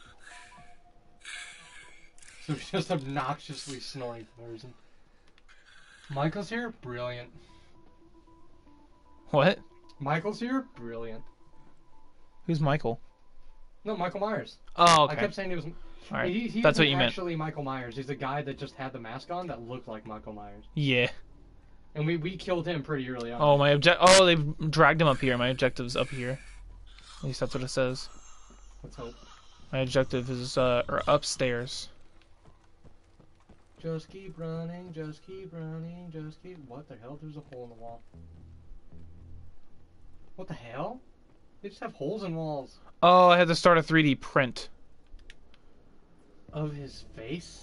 So he's just obnoxiously snoring for no reason. Michael's here? Brilliant. What? Michael's here? Brilliant. Who's Michael? No, Michael Myers. Oh, okay. I kept saying it was... Alright, He that's what isn't you meant. actually Michael Myers. He's the guy that just had the mask on that looked like Michael Myers. Yeah. And we killed him pretty early on. Oh, they dragged him up here. My objective's up here. At least that's what it says. Let's hope. My objective is upstairs. Just keep running, just keep running, just keep... What the hell? There's a hole in the wall. What the hell? They just have holes in walls. Oh, I had to start a 3D print. Of his face?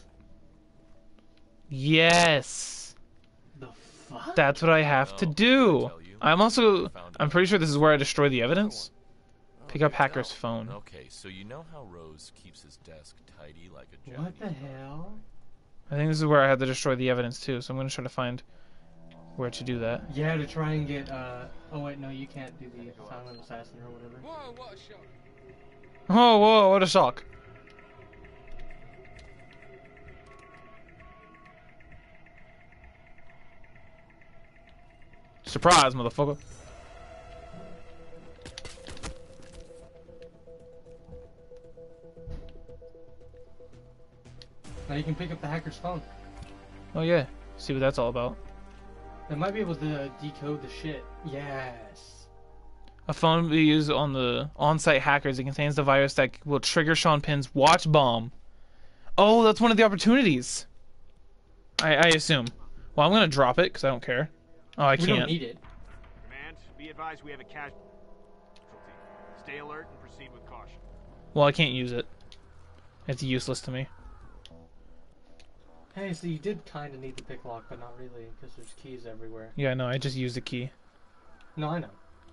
Yes. The fuck? That's what I have to do. I'm pretty sure this is where I destroy the evidence. Pick up hacker's phone. Okay, so you know how Rose keeps his desk tidy like a Japanese What the hell? I think this is where I had to destroy the evidence too, so I'm gonna try to find where to do that. Yeah, to try and get, oh wait, no, you can't do the silent assassin or whatever. Whoa, what a shock. Oh, whoa, what a shock. Surprise, motherfucker. Now you can pick up the hacker's phone. Oh yeah, see what that's all about. It might be able to decode the shit. Yes. A phone will be used on the on-site hackers. It contains the virus that will trigger Sean Penn's watch bomb. Oh, that's one of the opportunities. I assume. Well, I'm gonna drop it because I don't care. Oh, I We can't. don't need it. Command, be advised we have a casualty. Stay alert and proceed with caution. Well, I can't use it. It's useless to me. Hey, so you did kind of need the pick lock, but not really, because there's keys everywhere. Yeah, no, I just used the key. No, I know.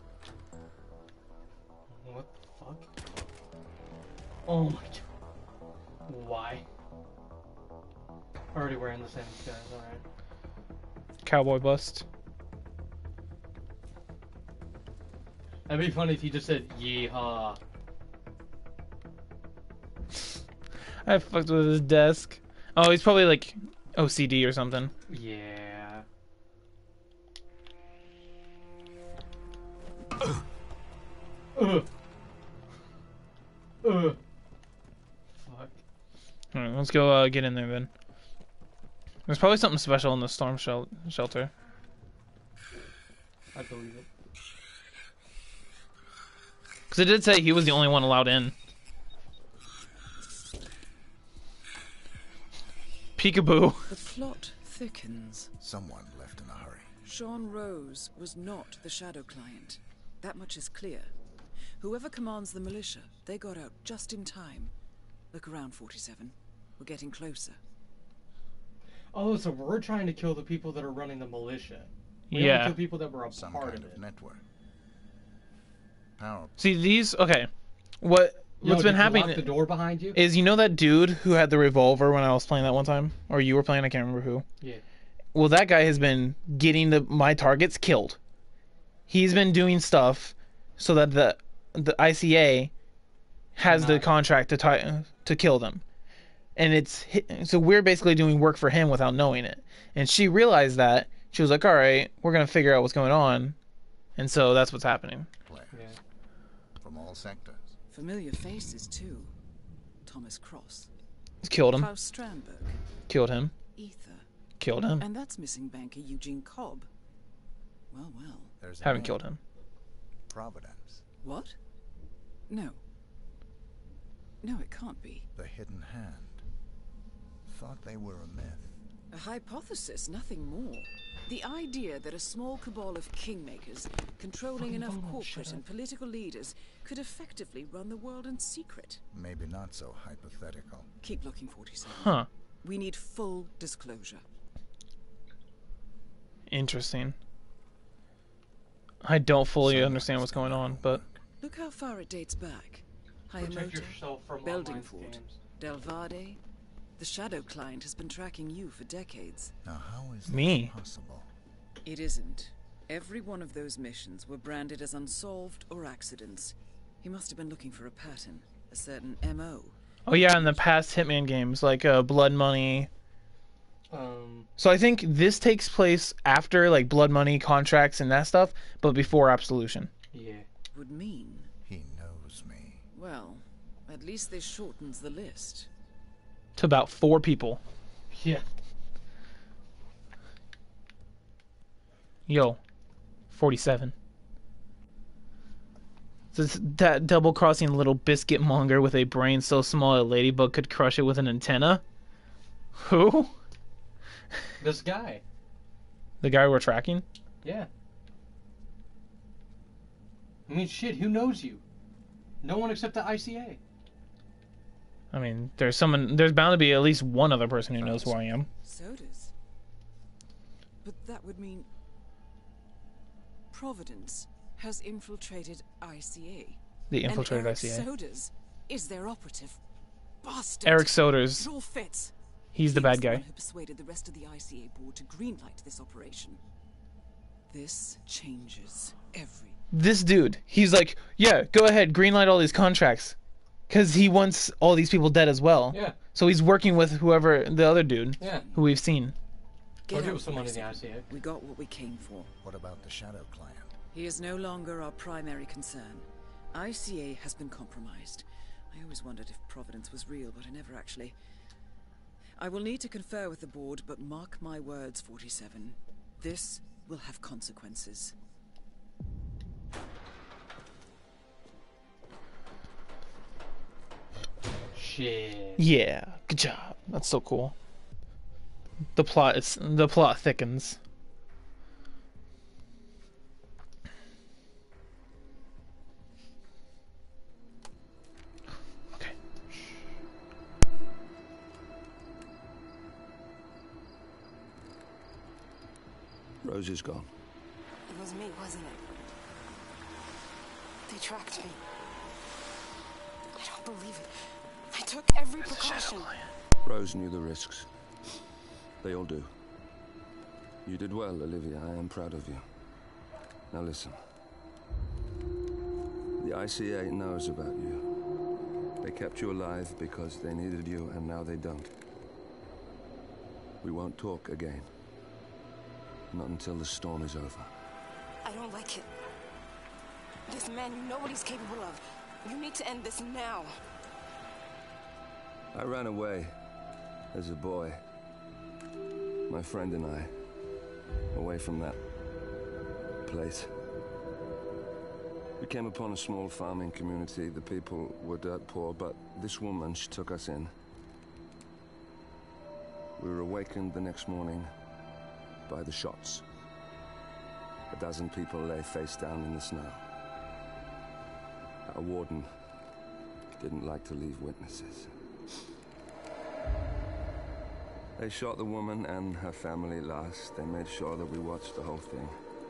What the fuck? Oh my god. Why? Already wearing the same disguise, alright. Cowboy bust. That'd be funny if he just said, yeehaw. I fucked with his desk. Oh, he's probably like OCD or something. Yeah. Fuck. Alright, let's go get in there then. There's probably something special in the storm shelter. I believe it. Because it did say he was the only one allowed in. Peekaboo. The plot thickens. Someone left in a hurry. Sean Rose was not the Shadow Client. That much is clear. Whoever commands the militia, they got out just in time. Look around, 47. We're getting closer. Oh, so we're trying to kill the people that are running the militia. We want to Yeah. kill people that were a Some part kind of of it. network. Power. See these? Okay. What's Yo, been did you happening lock the door behind you? is, you know that dude who had the revolver when I was playing that one time, or you were playing? I can't remember who. Yeah. Well, that guy has been getting my targets killed. He's been doing stuff so that the ICA has the contract to kill them, and so we're basically doing work for him without knowing it. And she realized that. She was like, "All right, we're gonna figure out what's going on," and so that's what's happening. Players Yeah. from all sectors. Familiar faces, too. Thomas Cross. Killed him. Klaus Strandberg, Killed him. Ether, Killed him. and that's missing banker Eugene Cobb. Well, well. There's a Haven't name. killed him. Providence. What? No. No, it can't be. The hidden hand. Thought they were a myth. A hypothesis, nothing more. The idea that a small cabal of kingmakers, controlling enough corporate and political leaders, could effectively run the world in secret. Maybe not so hypothetical. Keep looking, 47. Huh. We need full disclosure. Interesting. I don't fully Someone's understand what's done going their on, homework. but Look how far it dates back. Protect Hayamoto, yourself from online Beldingford, scams. Delvade. The Shadow Client has been tracking you for decades. Now how is Me? that possible? It isn't. Every one of those missions were branded as unsolved or accidents. He must have been looking for a pattern, a certain MO. oh yeah, in the past Hitman games like Blood Money. So I think this takes place after like Blood Money contracts and that stuff, but before Absolution. Yeah. Would mean, He knows me. well, at least this shortens the list. To about 4 people. Yeah. Yo, 47. So it's that double-crossing little biscuit monger with a brain so small a ladybug could crush it with an antenna? Who? This guy. The guy we're tracking? Yeah. I mean, shit, who knows you? No one except the ICA. I mean, there's bound to be at least one other person who knows who I am. Sodas. But that would mean Providence has infiltrated ICA. The infiltrated and Eric ICA. Sodas is their operative. Bastard. Eric Soders. It all fits. He's the He was bad guy. one who persuaded the rest of the ICA board to greenlight this operation. This changes everything. This dude, he's like, yeah, go ahead, greenlight all these contracts. Because he wants all these people dead as well. Yeah. So he's working with whoever, the other dude, Yeah. who we've seen. Or give out, us some money in the Mexico. ICA. We got what we came for. What about the Shadow Client? He is no longer our primary concern. ICA has been compromised. I always wondered if Providence was real, but I never actually... I will need to confer with the board, but mark my words, 47. This will have consequences. Shit. Yeah, good job. That's so cool. The plot thickens. Okay. Rose is gone. It was me, wasn't it? They tracked me. I don't believe it. I took every precaution. Rose knew the risks. They all do. You did well, Olivia. I am proud of you. Now listen. The ICA knows about you. They kept you alive because they needed you, and now they don't. We won't talk again. Not until the storm is over. I don't like it. This man, you know what he's capable of. You need to end this now. I ran away as a boy. My friend and I. Away from that place. We came upon a small farming community. The people were dirt poor, but this woman, she took us in. We were awakened the next morning by the shots. A dozen people lay face down in the snow. Our warden didn't like to leave witnesses. They shot the woman and her family last. They made sure that we watched the whole thing.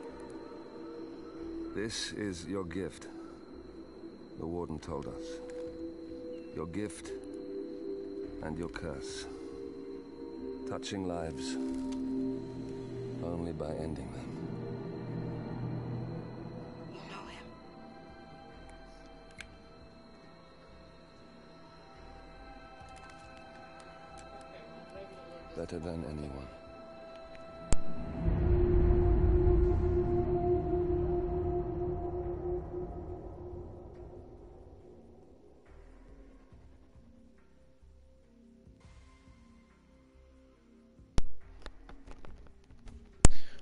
This is your gift, the warden told us. Your gift and your curse. Touching lives only by ending them. You know him. Better than anyone.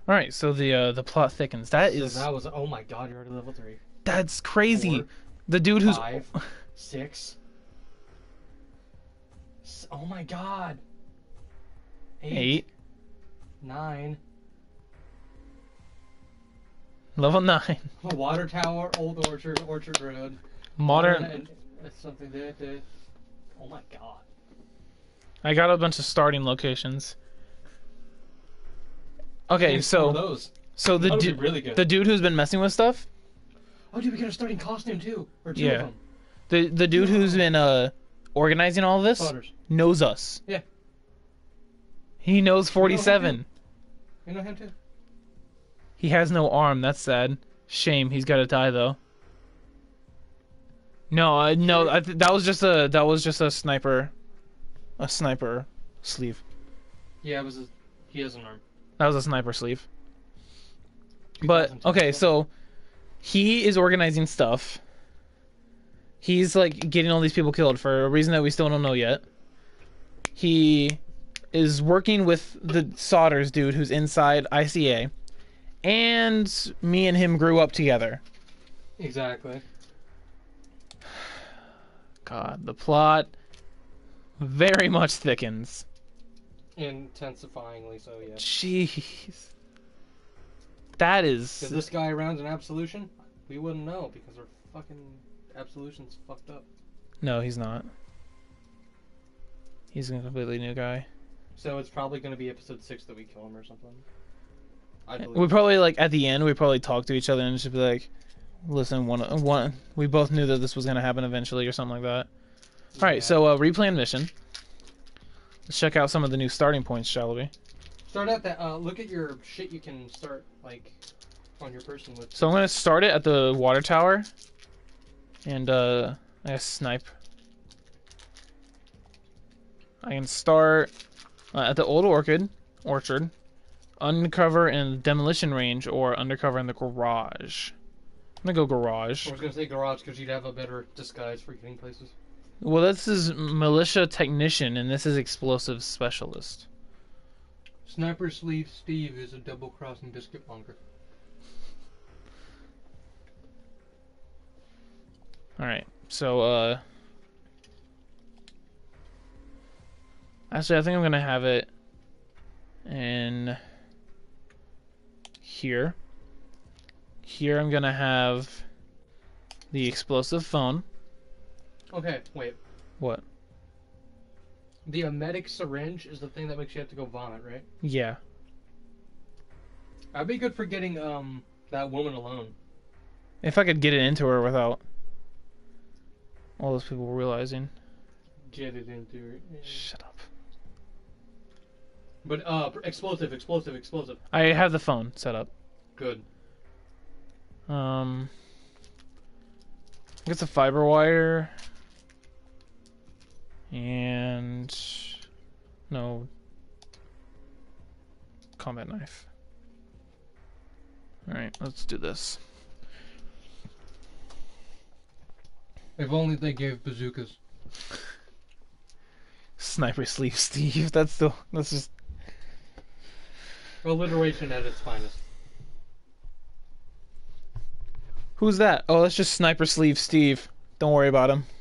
All right, so the plot thickens. That So is that was, oh my god, you're already level 3. that's crazy. 4, The dude who's 5, 6. Oh my god. 8, 9. level 9, Water Tower, Old Orchard, Orchard Road. modern. And something that. Oh my god. I got a bunch of starting locations. Okay, One so of those. so the That'll be really good. the dude who's been messing with stuff. Oh, dude, we got a starting costume too, or 2 of Yeah, them. the dude who's been organizing all of this Spotters. knows us. Yeah. He knows 47. You know him too. He has no arm. That's sad. Shame. He's got to die though. No, no. That was just a sniper sleeve. Yeah, he has an arm. That was a sniper sleeve. But okay, so he is organizing stuff. He's like getting all these people killed for a reason that we still don't know yet. He is working with the Sodders dude who's inside ICA, and me and him grew up together. Exactly. God, the plot very much thickens. Intensifyingly so, yeah. Jeez. That is... Is this guy around in Absolution? We wouldn't know because our fucking Absolution's fucked up. No, he's not. He's a completely new guy. So it's probably going to be episode 6 that we kill him or something. I believe. We probably, like, at the end, we probably talk to each other and just be like, listen, one, we both knew that this was going to happen eventually or something like that. Yeah. Alright, so replan mission. Let's check out some of the new starting points, shall we? Start at that. Look at your shit you can start, like, on your person with. So I'm going to start it at the water tower. And, I guess snipe. I can start at the old orchard, undercover in the demolition range, or undercover in the garage. I'm gonna go garage. I was gonna say garage because you'd have a better disguise for getting places. Well, this is militia technician, and this is explosive specialist. Sniper Sleeve Steve is a double-crossing biscuit monger. Alright, so, actually, I think I'm gonna have it in here. Here I'm gonna have the explosive phone. Okay, wait. What? The emetic syringe is the thing that makes you have to go vomit, right? Yeah. I'd be good for getting that woman alone. If I could get it into her without all those people realizing. Get it into her. Shut up. But explosive. I have the phone set up. Good. I guess a fiber wire and no combat knife. All right, let's do this. If only they gave bazookas. Sniper Sleeve Steve. That's just alliteration at its finest. Who's that? Oh, that's just Sniper Sleeve Steve. Don't worry about him.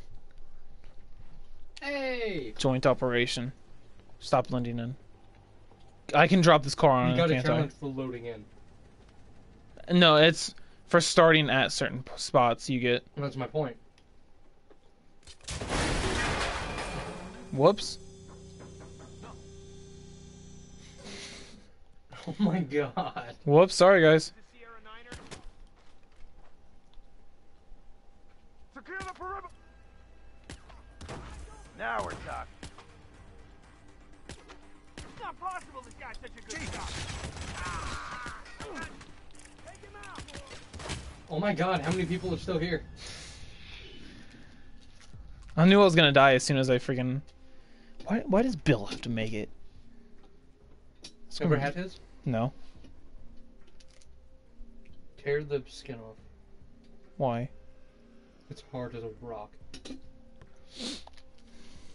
Hey! Joint operation. Stop blending in. I can drop this car on You got a can't challenge for loading in. I? No, it's for starting at certain spots you get. That's my point. Whoops. Oh my god. Whoops, sorry guys. Secure the perimeter. Now we're talking. It's not possible this guy's such a good shot. Take him out. Oh my god, how many people are still here? I knew I was gonna die as soon as I freaking... Why does Bill have to make it? Ever had his? No. Tear the skin off. Why? It's hard as a rock.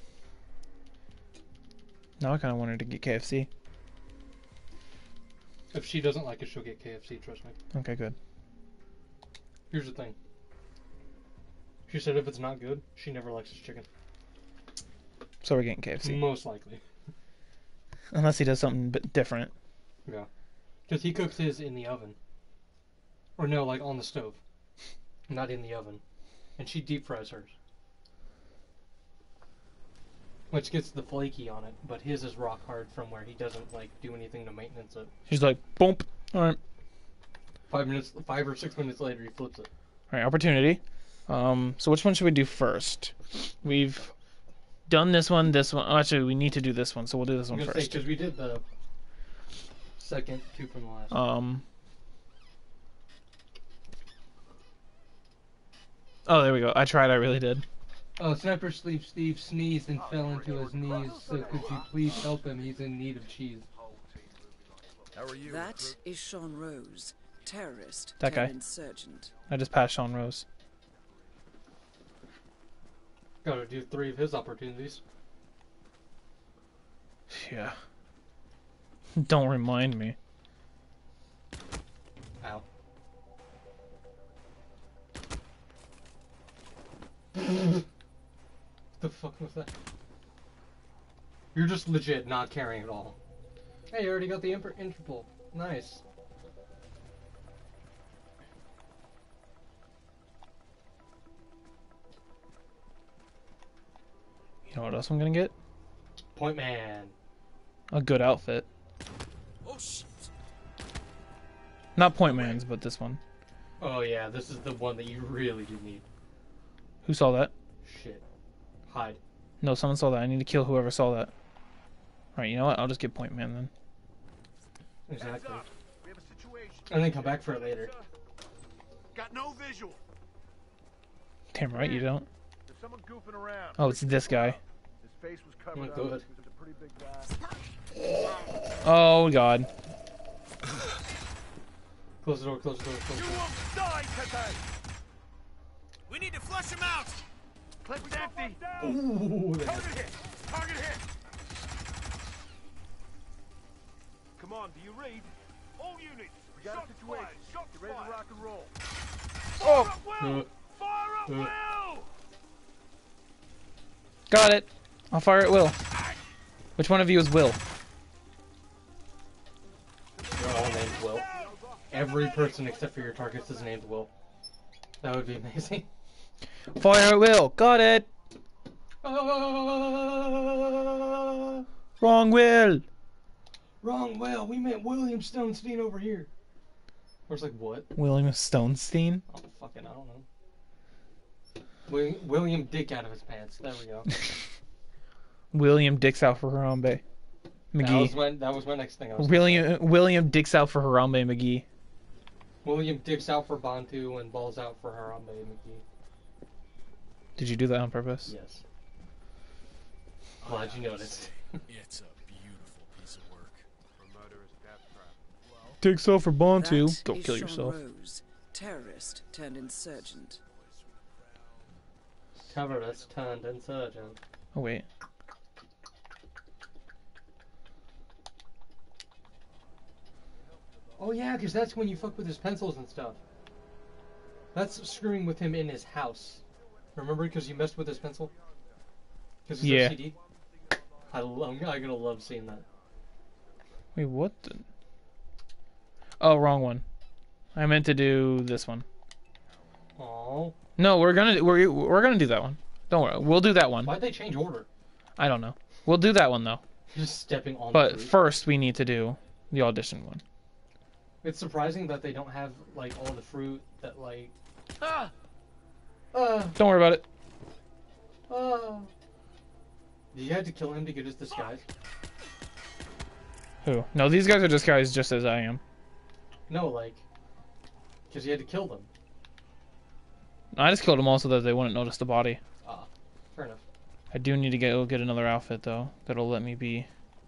Now I kind of wanted to get KFC. If she doesn't like it, she'll get KFC, trust me. Okay, good. Here's the thing. She said if it's not good, she never likes his chicken. So we're getting KFC. Most likely. Unless he does something bit different. Yeah. Because he cooks his in the oven. Or no, like on the stove. Not in the oven. And she deep fries hers. Which gets the flaky on it, but his is rock hard from where he doesn't like do anything to maintenance it. He's like, boom. Alright. 5 or 6 minutes later, he flips it. Alright, opportunity. So which one should we do first? We've done this one. Oh, actually, we need to do this one, so we'll do this one first. Because we did the second 2 from the last. Oh, there we go. I tried. I really did. Oh, Sniper Sleep Steve sneezed and fell into his knees. So could you please help him? He's in need of cheese. How are you? That is Sean Rose, terrorist, That guy. insurgent. I just passed Sean Rose. Gotta do 3 of his opportunities. Yeah. Don't remind me. Ow. The fuck was that? You're just legit not caring at all. Hey, you already got the Interpol. Nice. You know what else I'm gonna get? Point Man. A good outfit. Oh shit. Not Point Man's, but this one. Oh yeah, this is the one that you really do need. Who saw that? Shit. Hide. No, someone saw that. I need to kill whoever saw that. Alright, you know what? I'll just get Point Man then. Exactly. We have a situation. And then come back for it later. Got no visual. Damn right you don't. There's someone goofing around. Oh, it's this guy. His face was covered up. Good. He was a pretty big guy. Oh god. Close the door, close the door, close the You door. won't die today. We need to flush him out. Clip's empty. Ooh, Target hit. Target hit. Come on, do you read? All units. We got a situation. Get ready to rock and roll. Oh! Fire at will! Fire at will! Got it. I'll fire at will. Which one of you is Will? They're all named Will. Every person except for your targets is named Will. That would be amazing. Fire at will. Got it. Wrong Will. Wrong Will. We meant William Stonestein over here. Or it's like, what? William Stonestein? Oh, fucking, I don't know. William Dick out of his pants. There we go. William dicks out for Harambe McGee. That was my next thing. I was William dicks out for Harambe McGee. William dicks out for Bantu and balls out for Harambe McGee. Did you do that on purpose? Yes. Glad you noticed. It's a beautiful piece of work. A murderous death trap. Dicks out for Bantu. That Go is kill Sean yourself. Rose, terrorist turned insurgent. Terrorist turned insurgent. Oh wait. Oh yeah, because that's when you fuck with his pencils and stuff. That's screwing with him in his house. Remember, because you messed with his pencil? Because he's Yeah. OCD? I'm gonna love seeing that. Wait, what the... Oh, wrong one. I meant to do this one. Oh. No, we're gonna do that one. Don't worry, we'll do that one. Why'd they change order? I don't know. We'll do that one though. Just stepping on the But fruit. first, we need to do the audition one. It's surprising that they don't have, like, all the fruit that, like... Don't worry about it. Did you have to kill him to get his disguise? Who? No, these guys are just guys just as I am. No, like... Because you had to kill them. I just killed them all so that they wouldn't notice the body. Ah, fair enough. I do need to go get another outfit though. That'll let me be...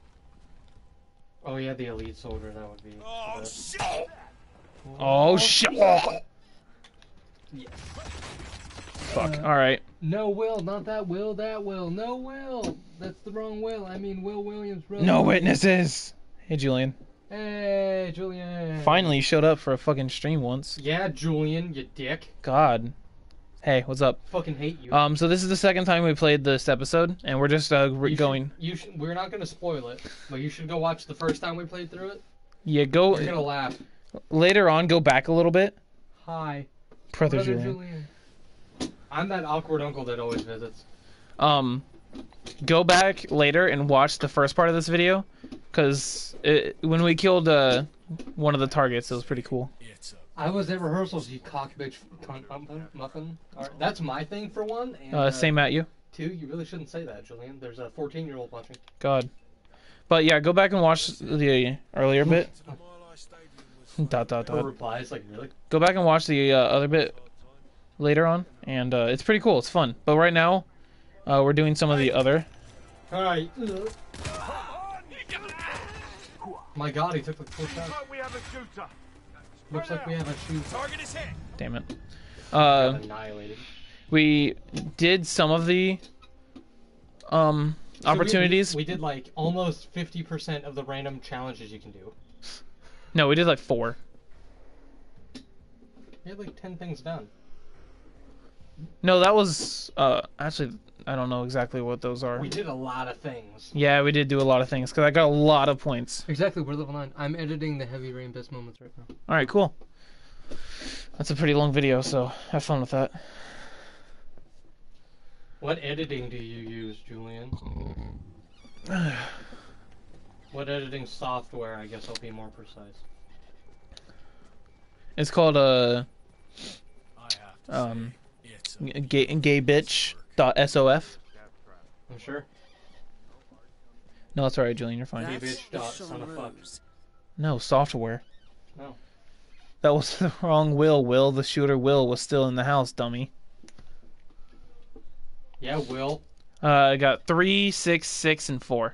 Oh yeah, the elite soldier, that would be... Oh shit! Oh shit! Oh. Yes. Fuck. Alright. No, Will, not that Will, that Will. No, Will! That's the wrong Will. I mean, Will Williams. No witnesses! Hey, Julian. Hey, Yay, Julien. Finally showed up for a fucking stream once. Yeah, Julien, you dick. God. Hey, what's up? Fucking hate you. So this is the second time we played this episode, and we're just going. We're not gonna spoil it, but you should go watch the first time we played through it. Yeah, go. You're gonna laugh. Later on, go back a little bit. Hi. Brother Julien. I'm that awkward uncle that always visits. Go back later and watch the first part of this video, because when we killed one of the targets, it was pretty cool. I was at rehearsals, you cock bitch cunt muffin. Right, that's my thing for one. And, same at you. Two, you really shouldn't say that, Julien. There's a 14-year-old watching. God. But yeah, go back and watch the earlier bit. ... Replies, like, really? Go back and watch the other bit later on, and it's pretty cool. It's fun. But right now, we're doing some of the other. Alright. My God, he took like 4 shots. Looks like we have a shooter. Target is hit. Damn it. Annihilated. We did some of the opportunities. We did like almost 50% of the random challenges you can do. No, we did like 4. We had like 10 things done. No, that was actually I don't know exactly what those are. We did a lot of things. Yeah, we did do a lot of things because I got a lot of points. Exactly, we're level 9. I'm editing the Heavy Rain best moments right now. All right, cool. That's a pretty long video, so have fun with that. What editing do you use, Julien? What editing software? I guess I'll be more precise. It's called gaybitch.sof. I'm sure. No, that's alright, Julien. You're fine. Gaybitch.son of fuck. No, software. No. That was the wrong Will. Will, the shooter Will, was still in the house, dummy. Yeah, Will. I got 3, 6, 6, and 4.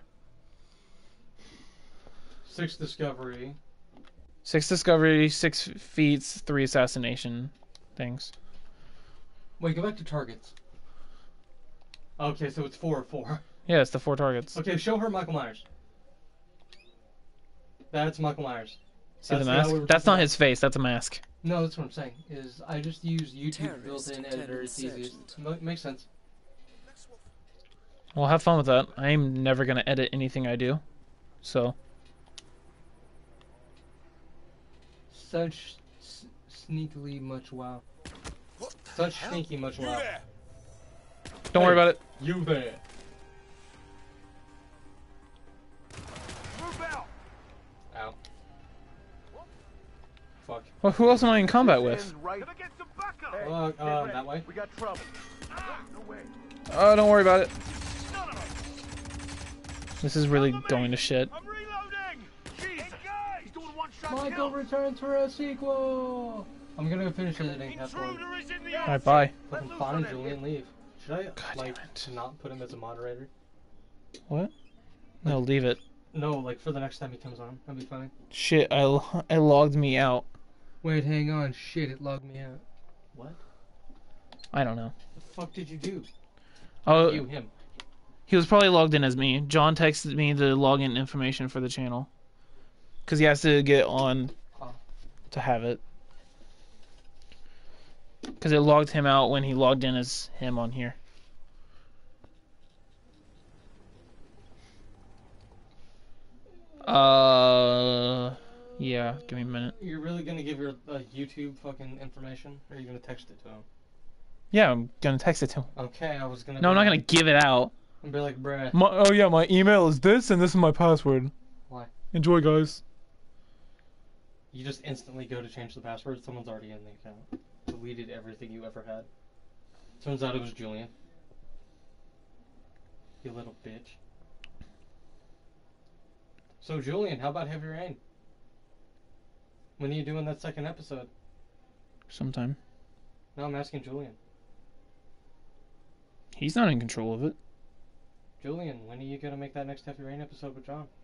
6 discovery. 6 discovery, 6 feats, 3 assassination things. Wait, go back to targets. Okay, so it's 4 of 4. Yeah, it's the 4 targets. Okay, show her Michael Myers. That's Michael Myers. See the mask? That's not his face. That's a mask. No, that's what I'm saying. Is I just use YouTube built-in editor. It's easiest. Makes sense. Well, have fun with that. I'm never gonna edit anything I do, so. Such sneakily much wow. Such sneaky much wow. Don't worry about it. You there. Move out. Ow. Fuck. Well, who else am I in combat with? That way. We got trouble. No way. Don't worry about it. This is really going to shit. I'm reloading. Jesus. He's doing one-shot Michael returns for a sequel. I'm gonna go finish editing. Have fun. Alright, bye. Fucking fine, Julien, leave. Should I not put him as a moderator? What? No, leave it. No, like for the next time he comes on. That'd be funny. Shit, I logged me out. Wait, hang on. Shit, it logged me out. What? I don't know. The fuck did you do? Oh, You, him. he was probably logged in as me. John texted me the login information for the channel. Because he has to get on to have it. Because it logged him out when he logged in as him on here. Yeah, give me a minute. You're really gonna give your YouTube fucking information? Or are you gonna text it to him? Yeah, I'm gonna text it to him. Okay, I was gonna... No, I'm not gonna give it out. And be like, bruh. Oh yeah, my email is this and this is my password. Why? Enjoy, guys. You just instantly go to change the password, someone's already in the account. Deleted everything you ever had. Turns out it was Julien. You little bitch. So Julien, how about Heavy Rain? When are you doing that second episode? Sometime. No, I'm asking Julien. He's not in control of it. Julien, when are you gonna make that next Heavy Rain episode with John?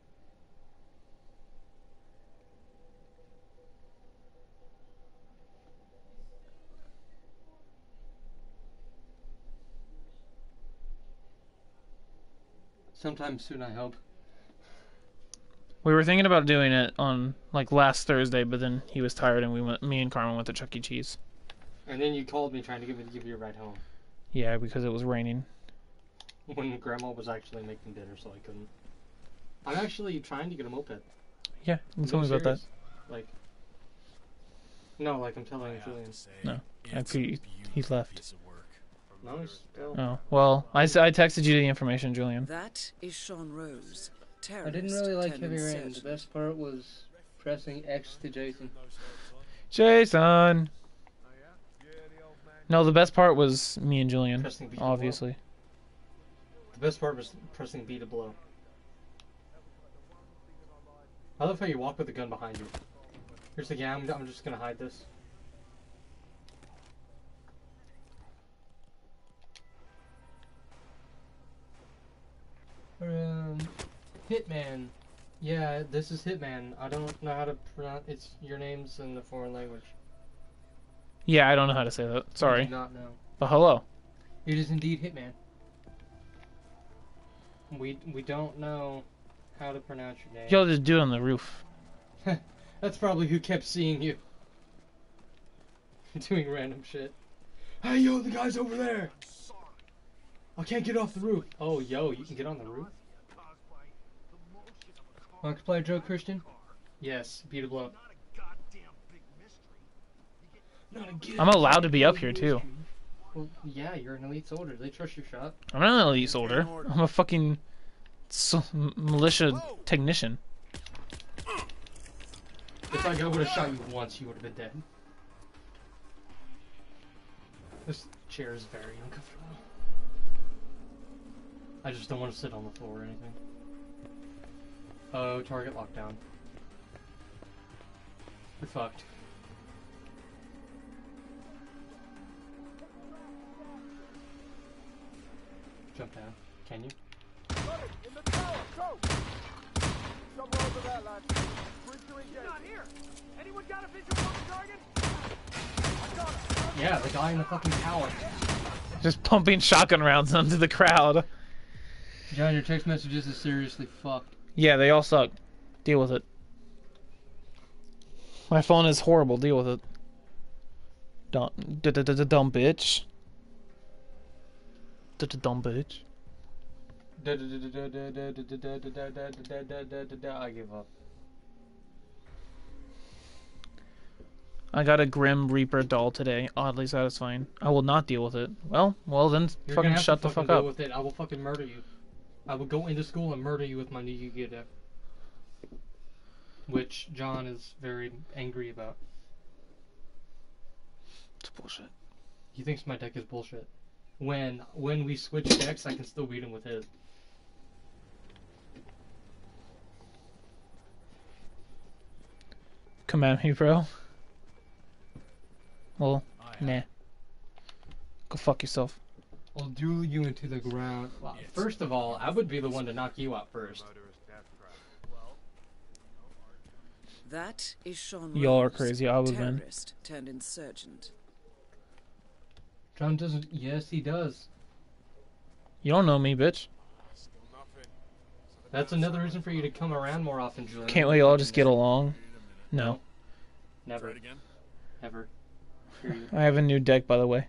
Sometime soon, I hope. We were thinking about doing it on like last Thursday, but then he was tired and me and Carmen went to Chuck E. Cheese. And then you called me trying to give you a ride home. Yeah, because it was raining. When Grandma was actually making dinner, so I couldn't. I'm actually trying to get a moped. Yeah, tell me about that. Like, no, like I'm telling Julian. No, he's left. No, he's still. Oh, well, I texted you the information, Julian. That is Sean Rose. I didn't really like Heavy Rain. The best part was pressing X to Jason. Jason! No, the best part was me and Julian, Pressing B to obviously. The best part was pressing B to blow. I love how you walk with the gun behind you. Here's the yeah, I'm just gonna hide this. Hitman. Yeah, this is Hitman. I don't know how to pronounce it's your name's in the foreign language. Yeah, I don't know how to say that. Sorry. I do not know. But hello. It is indeed Hitman. We don't know how to pronounce your name. Y'all just do it on the roof. That's probably who kept seeing you. Doing random shit. Hey, yo, the guy's over there! I can't get off the roof. Oh, yo, you can get on the roof? Markiplier Joe Christian? Yes, beat a blow. I'm allowed to be up here, too. Well, yeah, you're an elite soldier. They trust your shot. I'm not an elite soldier. I'm a fucking militia technician. If that guy would have shot you once, you would have been dead. This chair is very uncomfortable. I just don't want to sit on the floor or anything. Oh, target lockdown. We're fucked. Jump down. Can you? In the tower, go! Somewhere over there, lad. Not here! Anyone got a visual on the target? I got it! Yeah, the guy in the fucking tower. Just pumping shotgun rounds onto the crowd. John, your text messages is seriously fucked. Yeah, they all suck. Deal with it. My phone is horrible. Deal with it. Dumb bitch. Dumb bitch. I give up. I got a Grim Reaper doll today. Oddly satisfying. I will not deal with it. Well then You're fucking gonna shut have to the fuck deal up. with it. I will fucking murder you. I will go into school and murder you with my new Yu-Gi-Oh deck. Which John is very angry about. It's bullshit. He thinks my deck is bullshit. When we switch decks, I can still beat him with his. Come at me, bro. Well, nah. Go fuck yourself. I'll duel you into the ground. Well, first of all, I would be the one to knock you out first. That is Sean Y'all are Rose, crazy. I would win. terrorist turned insurgent. John doesn't. Yes, he does. You don't know me, bitch. That's another reason for you to come around more often, Julian. Can't we all just get along? No. Never. Never. I have a new deck, by the way.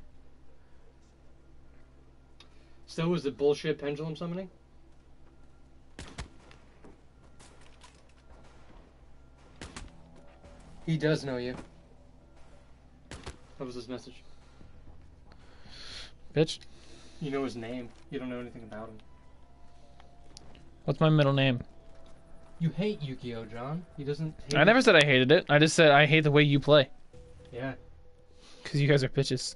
So is it bullshit pendulum summoning? He does know you. What was his message? Bitch. You know his name. You don't know anything about him. What's my middle name? You hate Yu-Gi-Oh, John. He doesn't hate I never said I hated it. I just said I hate the way you play. Yeah. Because you guys are bitches.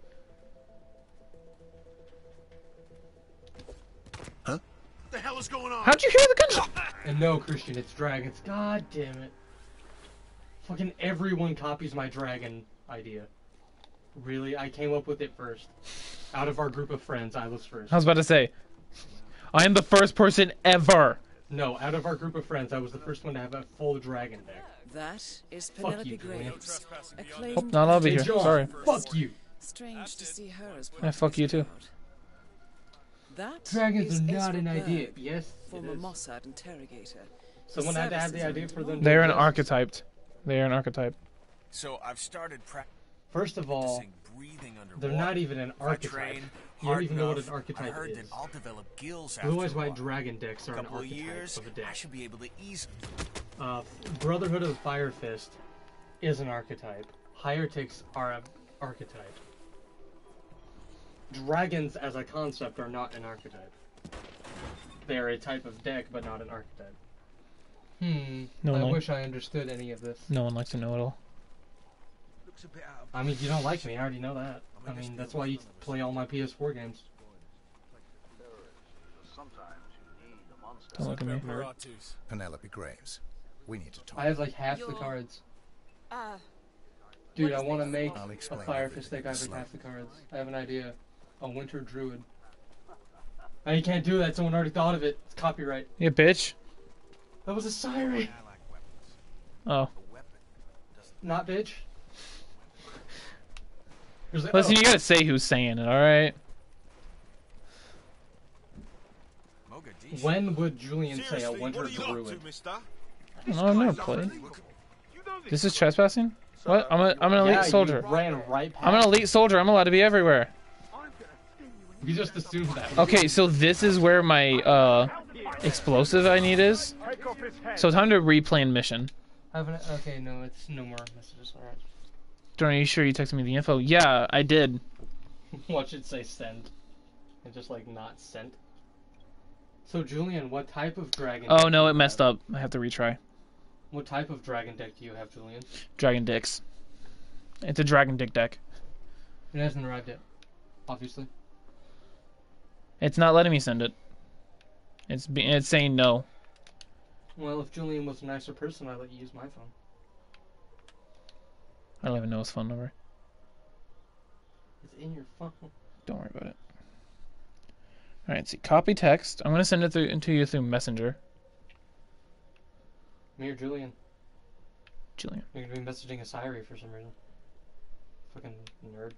Huh? What the hell is going on? How'd you hear the gunshot? And no, Christian, it's dragons. God damn it. Fucking everyone copies my dragon idea. Really? I came up with it first. Out of our group of friends, I was first. I was about to say, I am the first person ever. No, out of our group of friends, I was the first one to have a full dragon deck. That is Fuck Penelope you, Julian. Graves. Oh, Acclaimed not I'll be here. Hey, John, Sorry. Fuck you. Strange to see her as part Yeah, of fuck this you too. crowd. That Dragons is are not Ezra an idea. Berg, Yes, it former is. Mossad interrogator. Someone had to have the idea for them. to They're an exist. archetyped. They're an archetype. So I've started First of all, breathing underwater. they're not even an If I archetype. train You don't hard even know what enough, an archetype I heard is. that I'll develop gills after Otherwise, a why while. dragon dicks are an Couple of archetype years, of a dick. I should be able to ease. Brotherhood of the Fire Fist is an archetype. Hieratics are an archetype. Dragons as a concept are not an archetype. They're a type of deck, but not an archetype. No I one wish I understood any of this. No one likes to know it all. I mean, you don't like me, I already know that. I mean, that's why you play all my PS4 games. Don't look at me. Penelope Graves, we need to talk. I have like half the cards. Dude, I want to make a Fire Fist deck. I have like half the cards. I have an idea. A Winter Druid. Oh, you can't do that. Someone already thought of it. It's copyright. Yeah, bitch. That was a siren. Oh. Not bitch. Like, Listen, oh. you gotta say who's saying it, alright? When would Julian say a Winter Druid? I don't know, I've never played. This is trespassing? What? I'm an elite soldier. You ran right past I'm an elite soldier. I'm allowed to be everywhere. You just assumed that. Okay, so this is where my explosive I need is. So time to replay mission. Okay, no, it's no more messages. Alright. Jordan, are you sure you texted me the info? Yeah, I did. Watch it say send. And just like not sent. So Julian, what type of dragon Oh deck no, do it you messed have? up. I have to retry. What type of dragon deck do you have, Julian? Dragon dicks. It's a dragon dick deck. It hasn't arrived yet. Obviously. It's not letting me send it. It's saying no. Well, if Julian was a nicer person, I'd let you use my phone. I don't even know his phone number. It's in your phone. Don't worry about it. Alright, see, copy text. I'm gonna send it to you through Messenger. Me or Julian? Julian. You're gonna be messaging a Siri for some reason. Fucking nerd.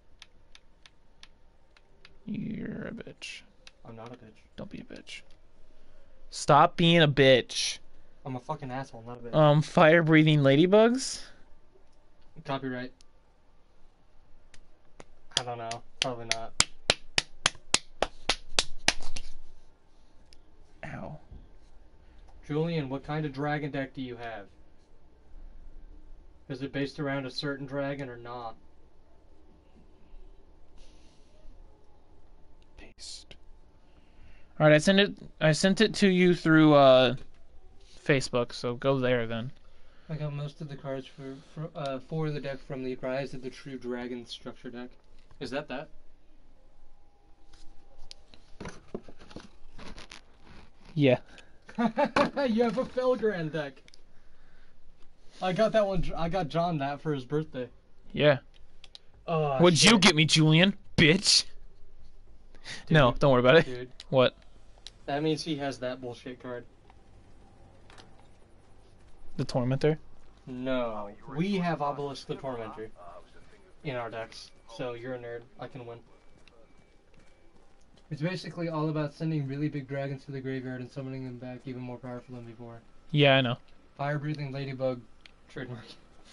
You're a bitch. I'm not a bitch. Don't be a bitch. Stop being a bitch. I'm a fucking asshole, not a bitch. Fire breathing ladybugs? Copyright. I don't know. Probably not. Ow. Julian, what kind of dragon deck do you have? Is it based around a certain dragon or not? Paste. Alright, I sent it to you through Facebook, so go there then. I got most of the cards for the deck from the Rise of the True Dragon structure deck. Is that? Yeah. You have a Felgrand deck. I got that one. I got John that for his birthday. Yeah. Oh, What'd shit. you get me, Julian? Bitch. Dude, no, don't worry about it. Dude. What? That means he has that bullshit card. The Tormentor? No. We have Obelisk the Tormentor in our decks. So you're a nerd. I can win. It's basically all about sending really big dragons to the graveyard and summoning them back even more powerful than before. Yeah, I know. Fire-breathing ladybug trademark.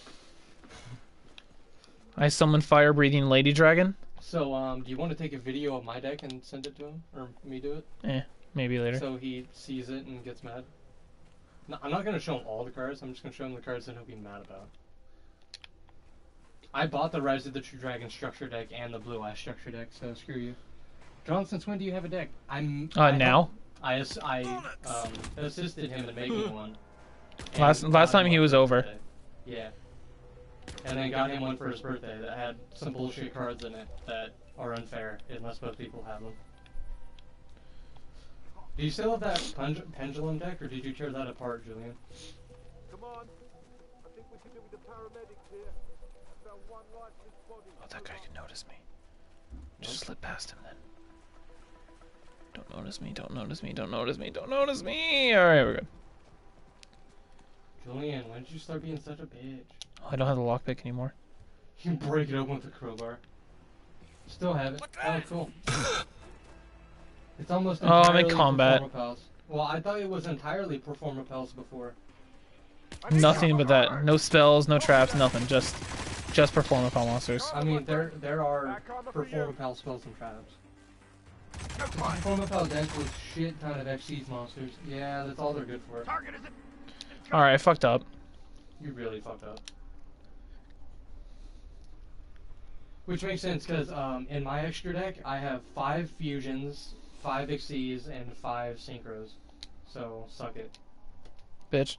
I summoned fire breathing lady dragon. So, do you want to take a video of my deck and send it to him? Or me do it? Maybe later. So he sees it and gets mad? No, I'm not going to show him all the cards, I'm just going to show him the cards that he'll be mad about. I bought the Rise of the True Dragon structure deck and the Blue Eye structure deck, so screw you. John, since when do you have a deck? Now? I assisted him in making one. Last time he was over. Yeah. And then got him one for his birthday that had some bullshit cards in it that are unfair unless most people have them. Do you still have that pendulum deck, or did you tear that apart, Julian? Come on. I think we can do with the paramedics here. I found one lifeless body. Oh, that guy can notice me. Just slip past him then. Don't notice me, don't notice me, don't notice me, don't notice me! Alright, we're good. Julian, when did you start being such a bitch? Oh, I don't have the lockpick anymore. You break it open with a crowbar. Still have it. Oh, cool. It's almost I'm in entirely combat. Performapals. Well, I thought it was entirely Performapals before. Nothing but that. No spells, no traps, nothing. Just perform upon monsters. I mean, there are performapal spells and traps. Performapal decks with shit ton of XC's monsters. Yeah, that's all they're good for. Alright, I fucked up. You really fucked up. Which makes sense, because in my extra deck, I have 5 fusions, 5 XC's, and 5 synchros. So, suck it. Bitch.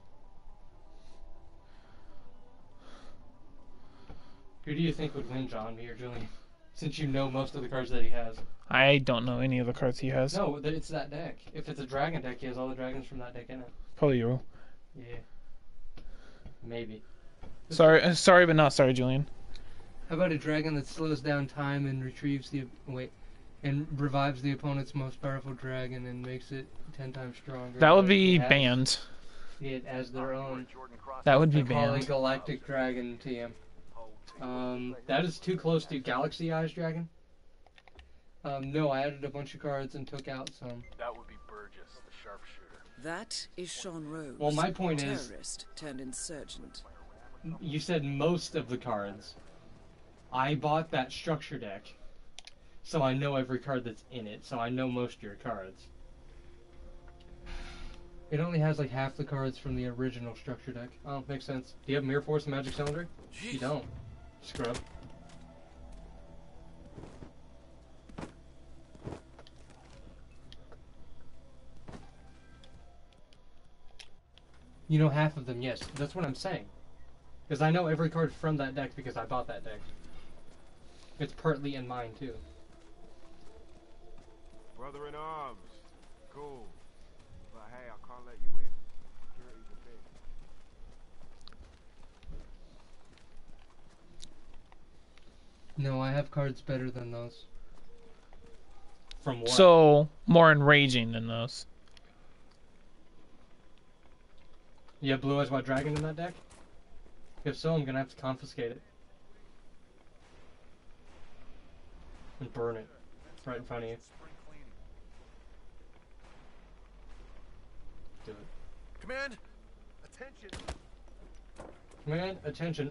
Who do you think would win, John, me or Julian? Since you know most of the cards that he has. I don't know any of the cards he has. No, it's that deck. If it's a dragon deck, he has all the dragons from that deck in it. Probably you. Yeah. Maybe. Sorry, but not sorry, Julian. How about a dragon that slows down time and retrieves and revives the opponent's most powerful dragon and makes it 10 times stronger? That would be banned. It as their own. That would be banned. banned. Galactic Dragon TM. That is too close to Galaxy Eyes Dragon. No, I added a bunch of cards and took out some. That would be Burgess, the sharpshooter. That is Sean Rose. Well, my point is, terrorist turned insurgent. You said most of the cards. I bought that structure deck, so I know every card that's in it, so I know most of your cards. It only has like half the cards from the original structure deck. Oh, makes sense. Do you have Mirror Force and Magic Cylinder? You don't. Scrub. You know half of them, yes. That's what I'm saying. Because I know every card from that deck because I bought that deck. It's partly in mine, too. Brother in arms. Cool. But hey, I can't let you in. Security's a bitch. No, I have cards better than those. From what? So, more enraging than those. You have Blue Eyes White Dragon in that deck? If so, I'm gonna have to confiscate it. And burn it. Right in front of you. Do it. Command! Attention! Command, attention.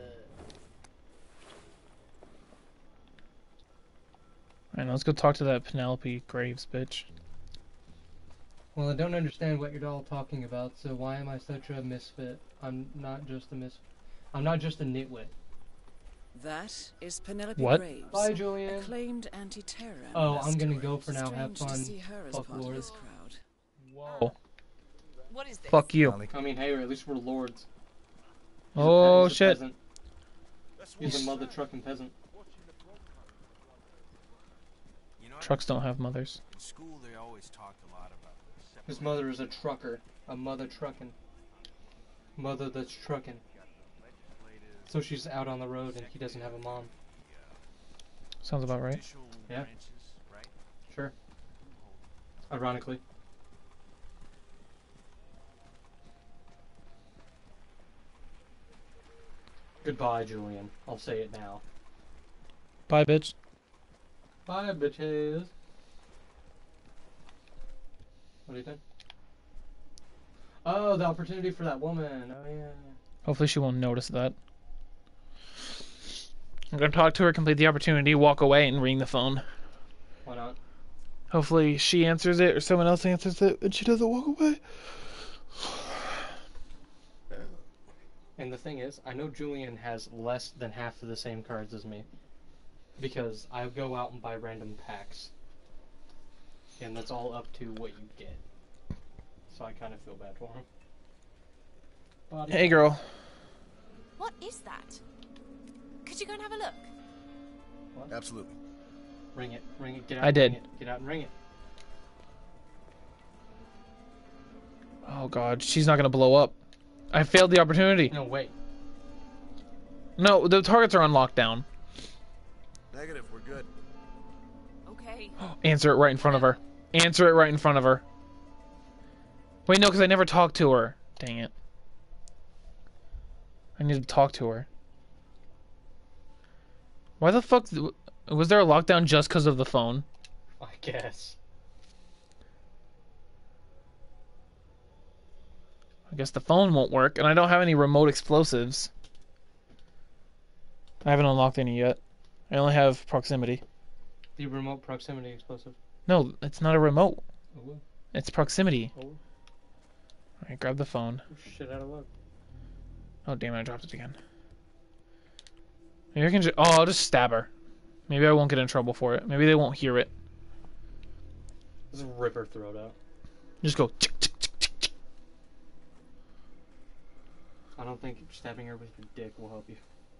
Alright, let's go talk to that Penelope Graves bitch. Well, I don't understand what you're all talking about, so why am I such a misfit? I'm not just a nitwit. That is Penelope What? Graves. Bye, Julian. Acclaimed anti-terror. Oh, I'm gonna masquerade. go for now. Have Strange fun. to see her as Fuck part of lords. this crowd. Whoa. What is this? Fuck you. I mean, hey, at least we're lords. Oh, He's a shit. peasant. He's a mother trucking peasant. Trucks don't have mothers. In school, they always talked a lot about His mother is a trucker. A mother trucking. Mother that's trucking. So she's out on the road and he doesn't have a mom. Sounds about right. Yeah. Sure. Ironically. Goodbye, Julian. I'll say it now. Bye, bitch. Bye, bitches. What do you think? Oh, the opportunity for that woman. Oh, yeah. Hopefully she won't notice that. I'm gonna talk to her, complete the opportunity, walk away, and ring the phone. Why not? Hopefully she answers it or someone else answers it and she doesn't walk away. And the thing is, I know Julian has less than half of the same cards as me. Because I go out and buy random packs. And that's all up to what you get. So I kind of feel bad for him. Body Hey, girl. What is that? Could you go and have a look? What? Absolutely. Ring it. Ring it. Get out I and did. Ring it. Get out and ring it. Oh, God. She's not gonna blow up. I failed the opportunity. No, wait. No, the targets are on lockdown. Negative, we're good. Okay. Answer it right in front of her. Answer it right in front of her. Wait, no, because I never talked to her. Dang it. I need to talk to her. Why the fuck... Was there a lockdown just because of the phone? I guess. guess the phone won't work, and I don't have any remote explosives. I haven't unlocked any yet. I only have proximity. The remote proximity explosive. No, it's not a remote. Oh. It's proximity. Oh. Alright, grab the phone. Shit out of luck. Oh, damn it, I dropped it again. Maybe I can just... Oh, I'll just stab her. Maybe I won't get in trouble for it. Maybe they won't hear it. Just rip her throat out. Just go... Tick, tick, tick, tick, tick. I don't think stabbing her with your dick will help you.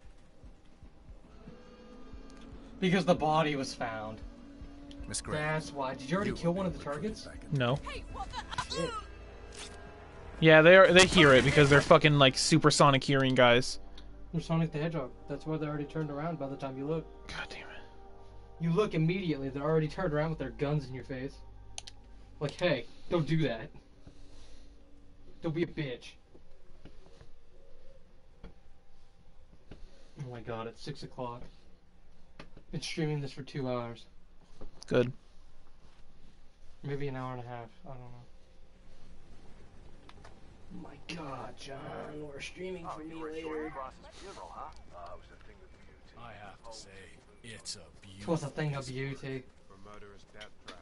Because the body was found. Miss Gray. That's why. Did you already kill one of the targets? No. Hey, what the? Yeah, they hear it because they're fucking, like, supersonic hearing guys. They're Sonic the Hedgehog. That's why they're already turned around by the time you look. God damn it. You look immediately, they're already turned around with their guns in your face. Like, hey, don't do that. Don't be a bitch. Oh my god, it's 6 o'clock. Been streaming this for 2 hours. Good. Maybe an hour and a half. I don't know. Oh my god, John, we're streaming for me later. I have to say, it's a beauty. It was a thing of beauty. For murderous death trap.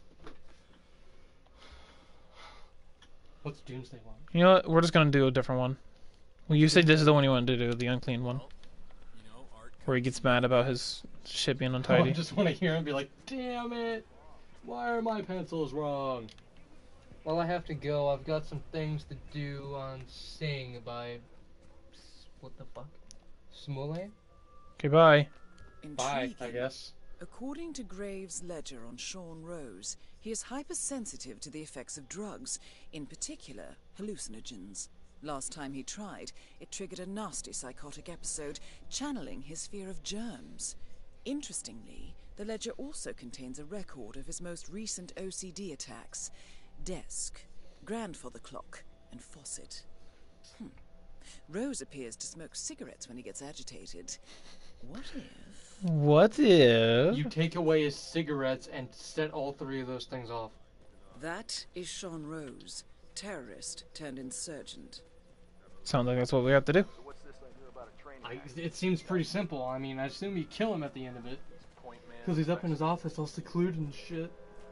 What's Doomsday one? You know what? We're just gonna do a different one. Well, you said this is the one you wanted to do, the unclean one. Where he gets mad about his shit being untidy. I just want to hear him be like, damn it! Why are my pencils wrong? Well, I have to go. I've got some things to do on Sing by... What the fuck? Smule? Okay, bye. Bye, I guess. According to Graves' ledger on Sean Rose, he is hypersensitive to the effects of drugs, in particular hallucinogens. Last time he tried, it triggered a nasty psychotic episode, channeling his fear of germs. Interestingly, the ledger also contains a record of his most recent OCD attacks: desk, grandfather clock, and faucet. Rose appears to smoke cigarettes when he gets agitated. What if... What if... You take away his cigarettes and set all three of those things off. That is Sean Rose, terrorist turned insurgent. Sounds like that's what we have to do. It seems pretty simple. I mean, I assume you kill him at the end of it. Because he's up in his office all secluded and shit.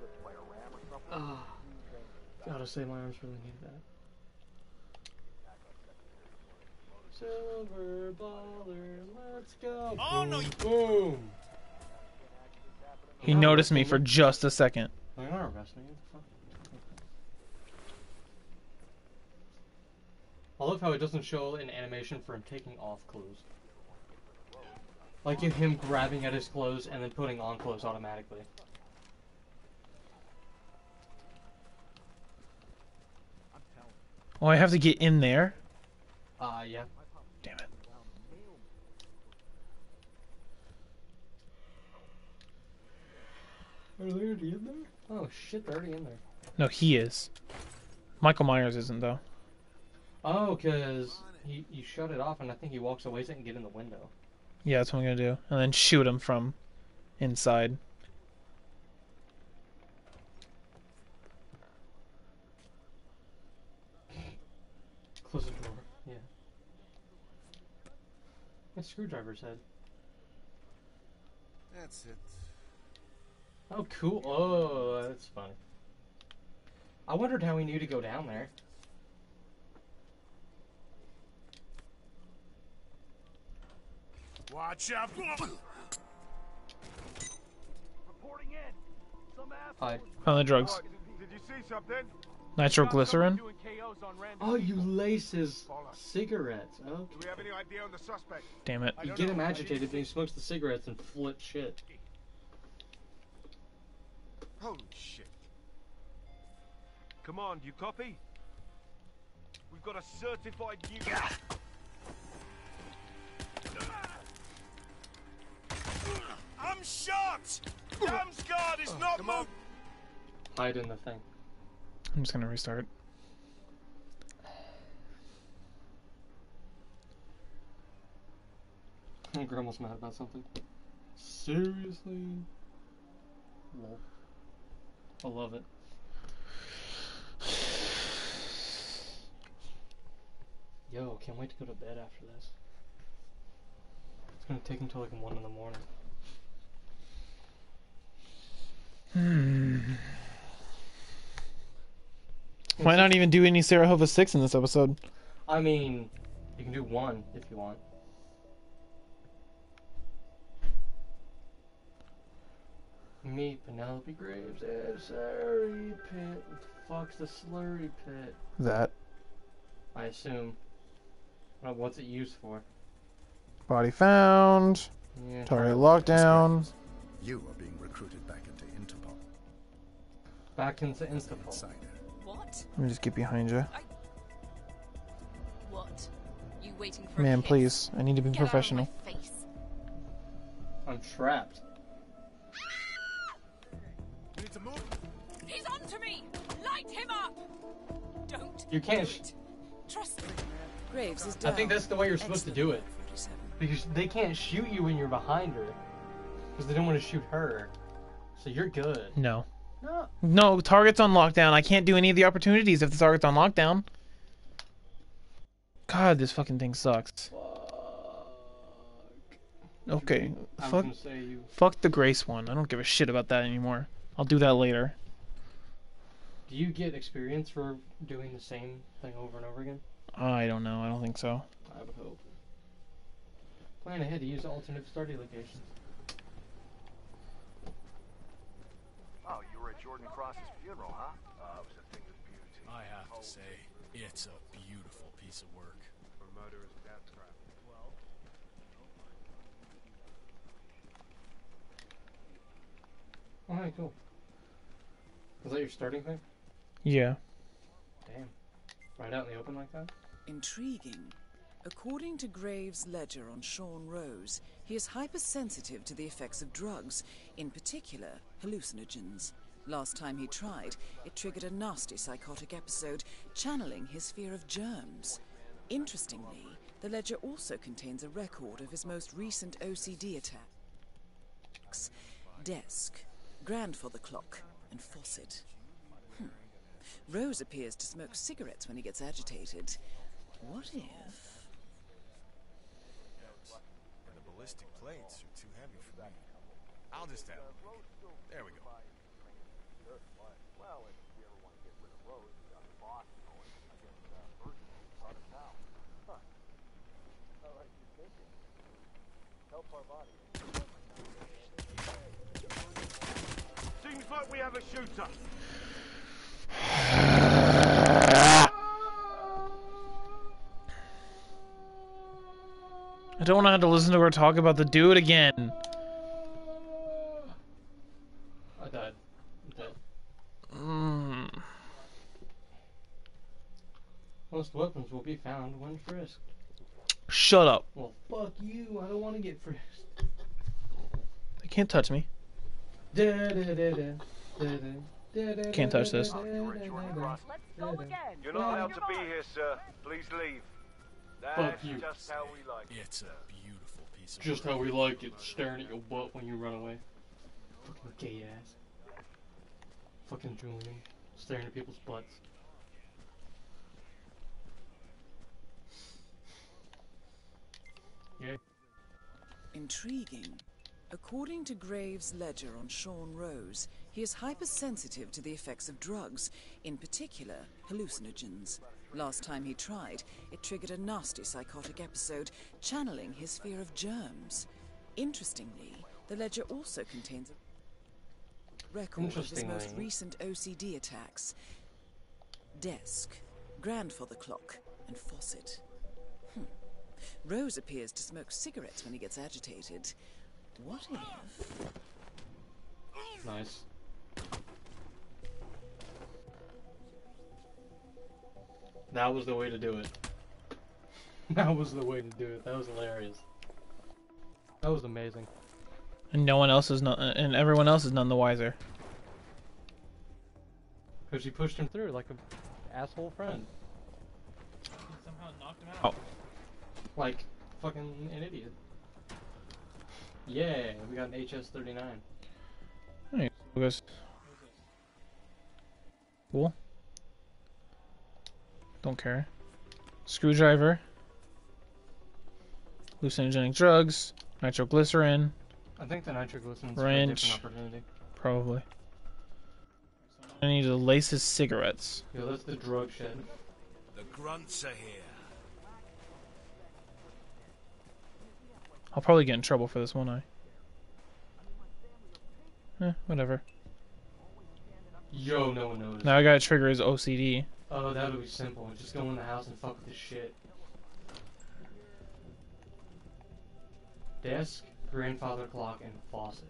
Gotta say, my arms really need that. Silver baller, let's go. Oh, boom, no, boom. He noticed me for just a second. You're not arresting me. What the fuck? I love how it doesn't show an animation for him taking off clothes. Like in him grabbing at his clothes and then putting on clothes automatically. Oh, I have to get in there? Yeah. Damn it. Are they already in there? Oh shit, they're already in there. No, he is. Michael Myers isn't, though. Oh, because you shut it off and I think he walks away so he can get in the window. Yeah, that's what I'm gonna do. And then shoot him from inside. Close the door, yeah. My screwdriver's head. That's it. Oh, cool. Oh, that's funny. I wondered how he knew to go down there. Watch out! Reporting in. Some Hide. Found the drugs. Did you see something? Nitroglycerin. Oh, you lace his cigarettes. Okay. Do we have any idea on the suspect? Damn it. You get him agitated and he smokes the cigarettes and flips shit. Holy shit. Come on, you copy? We've got a certified new... I'm shot! Dam's guard is not moving! Hide in the thing. I'm just gonna restart. Grandma's mad about something. Seriously? Lol. I love it. Yo, can't wait to go to bed after this. It's gonna take until like 1 in the morning. Might not even do any Sarajevo 6 in this episode. I mean, you can do 1 if you want. Meet Penelope Graves at Slurry Pit. What the fuck's the Slurry Pit? That. I assume. What's it used for? Body found. Yeah. Target lockdown. You are being recruited back into Interpol. Back into Interpol. What? Let me just get behind you. What? You waiting for Man, a please. I need to be professional. face. I'm trapped. You need to move. He's onto me! Light him up! Don't. You can't. Trust me. Graves is I down. think that's the way you're supposed to do it. 47. Because they can't shoot you when you're behind her. Because they don't want to shoot her. So you're good. No. No. No, target's on lockdown. I can't do any of the opportunities if the target's on lockdown. God, this fucking thing sucks. Okay, fuck the Grace one. I don't give a shit about that anymore. I'll do that later. Do you get experience for doing the same thing over and over again? I don't know. I don't think so. I would hope. Plan ahead to use alternate study locations. Oh, you were at Jordan Cross's funeral, huh? It was a thing of beauty. I have to say, it's a beautiful piece of work. For murderers of death trap. Well. Alright, cool. Was that your starting thing? Yeah. Damn. Right out in the open like that? Intriguing. According to Graves' ledger on Sean Rose, he is hypersensitive to the effects of drugs, in particular hallucinogens. Last time he tried, it triggered a nasty psychotic episode, channeling his fear of germs. Interestingly, the ledger also contains a record of his most recent OCD attacks. Desk, grandfather clock, and faucet. Rose appears to smoke cigarettes when he gets agitated. What if... And the ballistic plates are too heavy for me. I'll just have them. There we go. Well, if you ever want to get rid of Rose, you got the boss going. I guess Bert's out of town. Huh. All right, you thinking? Help our body. Seems like we have a shooter. I don't want to have to listen to her talk about the dude again. I died. I'm dead. Most weapons will be found when frisked. Shut up. Well, fuck you. I don't want to get frisked. They can't touch me. Can't touch this. You're not allowed to be here, sir. Please leave. Fuck That's you. just how we like it. It's a beautiful piece of Just work. how we like it, staring at your butt when you run away. Fucking gay ass. Fucking Julian, staring at people's butts. Yay. Intriguing. According to Graves' ledger on Sean Rose, he is hypersensitive to the effects of drugs, in particular hallucinogens. Last time he tried, it triggered a nasty psychotic episode, channeling his fear of germs. Interestingly, the ledger also contains a record of his most recent OCD attacks. Desk, grandfather clock, and faucet. Rose appears to smoke cigarettes when he gets agitated. What if... Nice. That was the way to do it. That was the way to do it. That was hilarious. That was amazing. And no one else is not, and everyone else is none the wiser. Because she pushed him through like an asshole friend. Somehow knocked him out. Like fucking an idiot. Yeah, we got an HS-39. Hey, guys. Cool. Don't care. Screwdriver. Hallucinogenic drugs. Nitroglycerin. I think the nitroglycerin's for a Wrench. different opportunity. Probably. I need to lace his cigarettes. Yo, that's the drug shed. The grunts are here. I'll probably get in trouble for this, won't I? Whatever. Yo, no one knows. Now I gotta trigger his OCD. Oh, that would be simple. Just go in the house and fuck with this shit. Desk, grandfather clock, and faucet.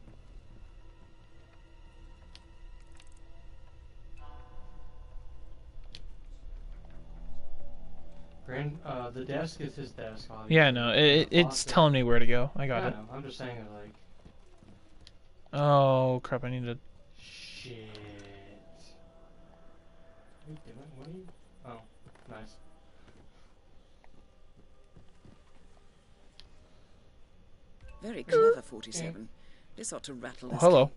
The desk is his desk, obviously. Yeah, no, it's telling me where to go. I got it. No, I'm just saying it like... Oh, crap, I need to... Shit. What are you doing? What are you... Oh, nice. Very clever, 47. This ought to rattle this. Hello.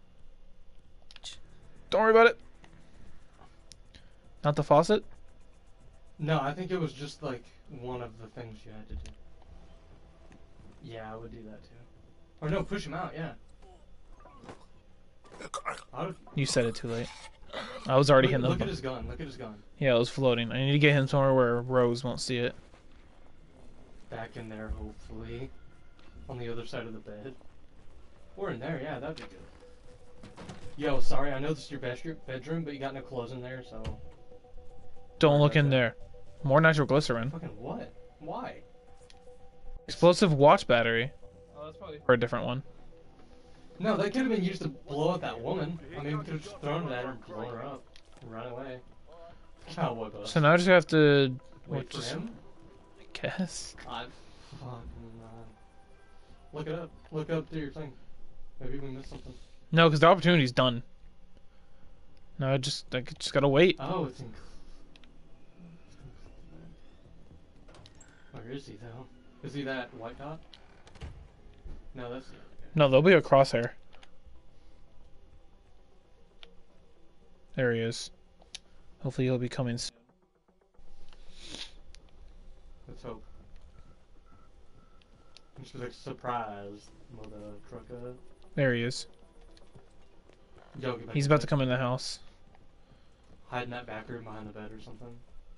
Don't worry about it. Not the faucet? No, I think it was just like one of the things you had to do. Yeah, I would do that too. Or no, push him out, yeah. You said it too late. I was already hitting them. Look at his gun, look at his gun. Yeah, it was floating. I need to get him somewhere where Rose won't see it. Back in there, hopefully. On the other side of the bed. Or in there, yeah, that'd be good. Yo, sorry, I know this is your bedroom, but you got no clothes in there, so... Don't look in there. More nitroglycerin. Fucking what? Why? Explosive watch battery. Oh, that's probably for a different one. No, that could have been used to blow up that woman. I mean, we could have just thrown it at her and blown her up. And run away. Cowboy bus. So now I just have to... Wait for him? I guess. Look it up. Look up through your thing. Maybe we missed something. No, because the opportunity's done. No, I just gotta wait. Oh, it's in... Where is he, though? Is he that white dot? No, that's... No, there'll be a crosshair. There he is. Hopefully he'll be coming soon. Let's hope. Just like surprise, mother trucker. There he is. Yo, get back He's to about bed. to come in the house. Hide in that back room behind the bed or something.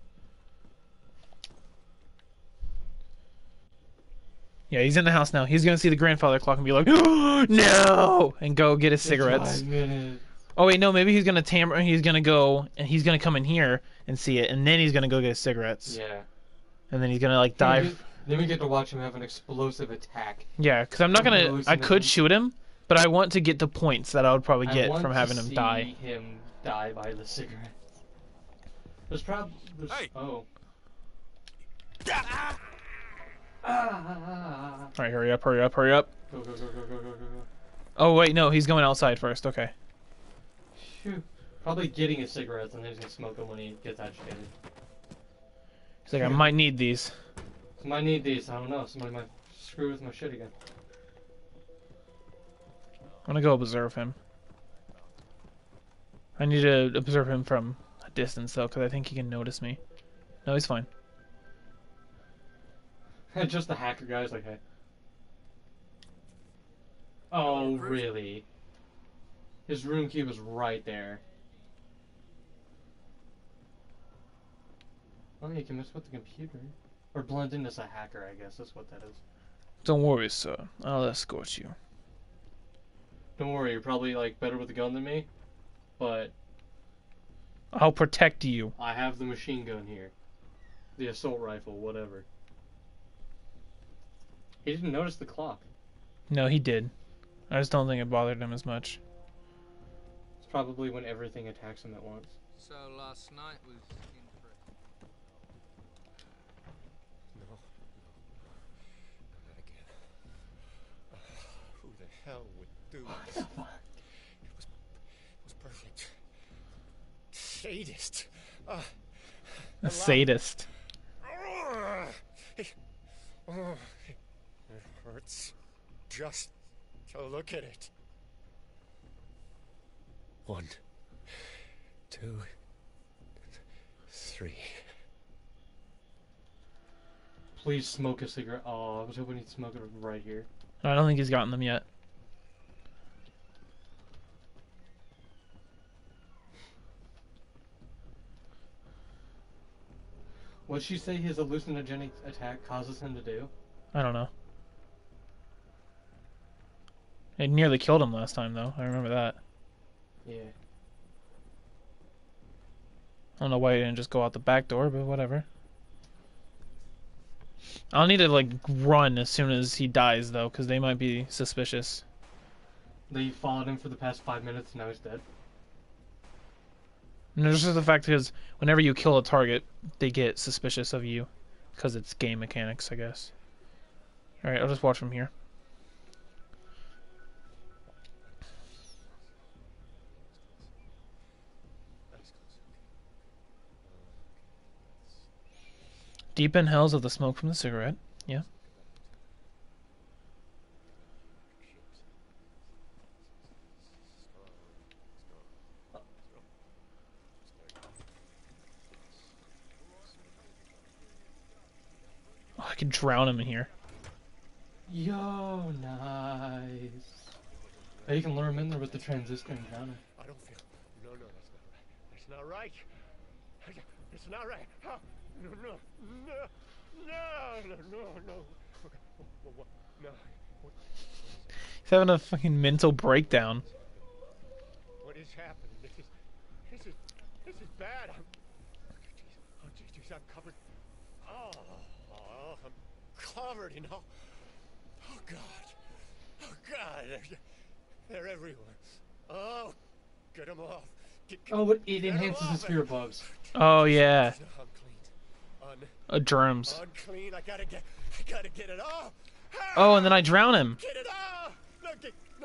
Yeah, he's in the house now. He's gonna see the grandfather clock and be like, "Oh, no!" and go get his cigarettes. 5 minutes. Oh wait, no, maybe he's gonna He's gonna go and he's gonna come in here and see it, and then he's gonna go get his cigarettes. Yeah. And then he's gonna like dive. Then we get to watch him have an explosive attack. Yeah, because I'm not gonna. I could shoot him, but I want to get the points that I would probably get from having him die. Him die by the cigarettes. There's probably. Hey. Oh. Alright, hurry up, hurry up, hurry up. Go, go, go, go, go, go, go. Oh, wait, no, he's going outside first, okay. Phew. Probably getting his cigarettes and then he's gonna smoke them when he gets agitated. He's like, I might need these. Might need these, I don't know. Somebody might screw with my shit again. I'm gonna go observe him. I need to observe him from a distance, though, because I think he can notice me. No, he's fine. Just the hacker guy's like, hey. Oh, really? His room key was right there. Oh, you can mess with the computer. Or blend in as a hacker, I guess. That's what that is. Don't worry, sir. I'll escort you. Don't worry, you're probably, like, better with a gun than me. But... I'll protect you. I have the machine gun here. The assault rifle, whatever. He didn't notice the clock. No, he did. I just don't think it bothered him as much. It's probably when everything attacks him at once. So last night was in No. Not again. Who the hell would do this? It was perfect. Sadist. A sadist. It hurts just to look at it. 1, 2, 3. Please smoke a cigarette. Oh, I was hoping he'd smoke it right here. I don't think he's gotten them yet. What'd she say his hallucinogenic attack causes him to do? I don't know. It nearly killed him last time, though. I remember that. Yeah. I don't know why he didn't just go out the back door, but whatever. I'll need to, like, run as soon as he dies, though, because they might be suspicious. They followed him for the past 5 minutes, and now he's dead. And this is the fact because whenever you kill a target, they get suspicious of you. Because it's game mechanics, I guess. Alright, I'll just watch from here. Deep inhales of the smoke from the cigarette. Yeah. Oh, I could drown him in here. Yo, nice. Hey, you can lure him in there with the transistor and drown him. I don't feel. No, that's not right. It's not right. How? No. No. He's having a fucking mental breakdown. What is happening? This is bad. I'm covered. I'm covered in all. Oh God. They're everywhere. Oh, get them off. Oh, but it enhances his fear bugs. Oh yeah. Germs. Unclean. I gotta get it off. Oh, and then I drown him. Get it off. No.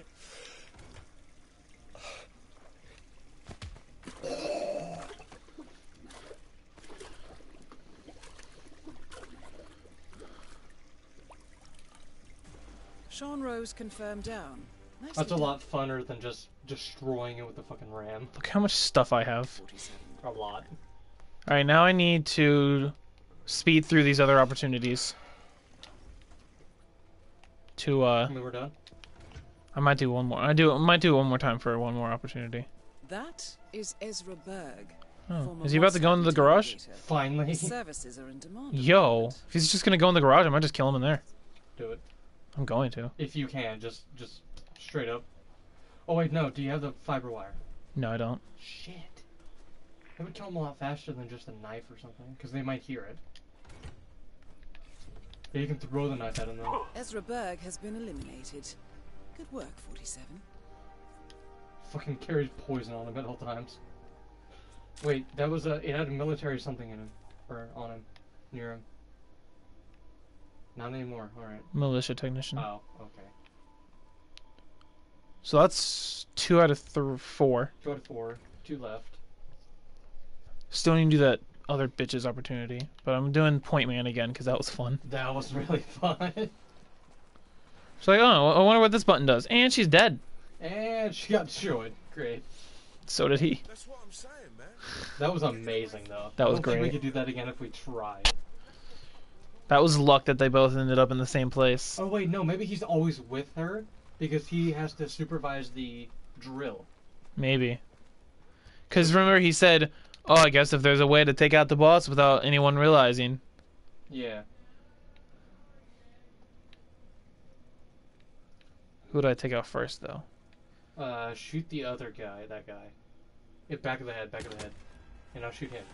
Sean Rose confirmed down. That's a lot funner than just destroying it with the fucking ram. Look how much stuff I have. A lot. Alright, now I need to speed through these other opportunities. To, I mean, we're done? I might do one more. Might do one more time for one more opportunity. That is Ezra Berg. Oh, is he about to go into the garage? Finally. His services are in demand. Yo, if he's just gonna go in the garage, I might just kill him in there. Do it. I'm going to. If you can, just straight up. Oh wait, no. Do you have the fiber wire? No, I don't. Shit. It would kill them a lot faster than just a knife or something, because they might hear it. Yeah, you can throw the knife at him though. Ezra Berg has been eliminated. Good work, 47. Fucking carries poison on him at all times. Wait, that was it had a military something in him. Or on him. Near him. Not anymore, alright. Militia technician. Oh, okay. So that's 2 out of 4. 2 out of 4. 2 left. Still need to do that other bitch's opportunity. But I'm doing Point Man again because that was fun. That was really fun. It's like, oh, I wonder what this button does. And she's dead. And she got destroyed. Great. So did he. That's what I'm saying, man. That was amazing, though. That was I don't think we great. could do that again if we tried. That was luck that they both ended up in the same place. Oh, wait, no. Maybe he's always with her because he has to supervise the drill. Maybe. Because remember he said, oh, I guess if there's a way to take out the boss without anyone realizing. Yeah. Who would I take out first, though? Shoot the other guy, that guy. Yeah, back of the head. And I'll shoot him.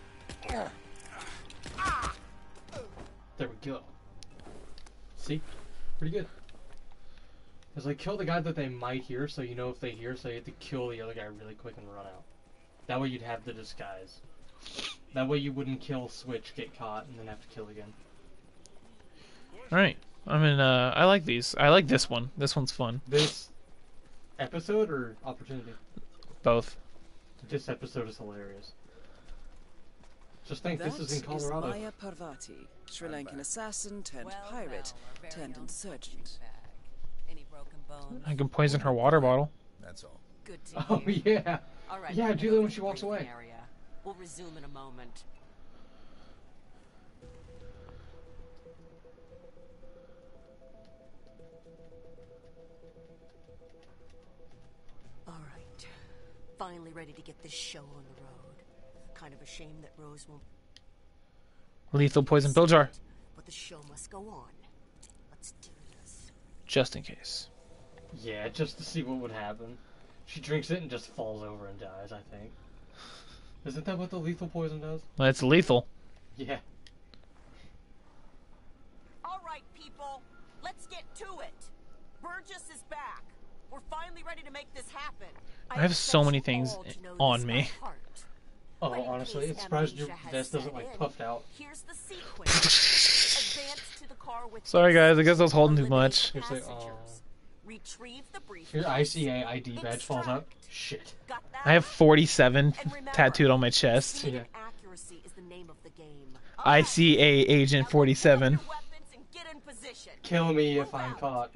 There we go. See? Pretty good. Because, like, kill the guy that they might hear, so you know if they hear, so you have to kill the other guy really quick and run out. That way you'd have the disguise. That way you wouldn't kill Switch, get caught, and then have to kill again. Alright. I mean, I like these. I like this one. This one's fun. This episode or opportunity? Both. This episode is hilarious. Just think, this is in Colorado. That is Maya Parvati, Sri Lankan assassin turned pirate turned insurgent. Any broken bones? I can poison her water bottle. That's all. Good to Oh, hear. yeah. All right, Yeah, we're do gonna that go when to she the walks briefing away. area. We'll resume in a moment. finally ready to get this show on the road. Kind of a shame that Rose won't. Lethal poison pill jar. But the show must go on. Let's do this. Just in case. Yeah, just to see what would happen. She drinks it and just falls over and dies, I think. Isn't that what the lethal poison does? Well, it's lethal. Yeah. All right, people. Let's get to it. Burgess is back. We're finally ready to make this happen. I have so many things on me. Oh, honestly, it's surprised your vest doesn't like puffed out. Here's the sequence. Advance to the car with Sorry guys, I guess I was holding too much. Seriously, retrieve the briefcase. Your ICA ID badge falls out. Shit. I have 47 tattooed on my chest. Yeah. Accuracy is the name of the game. ICA Agent 47. Kill me if I'm caught.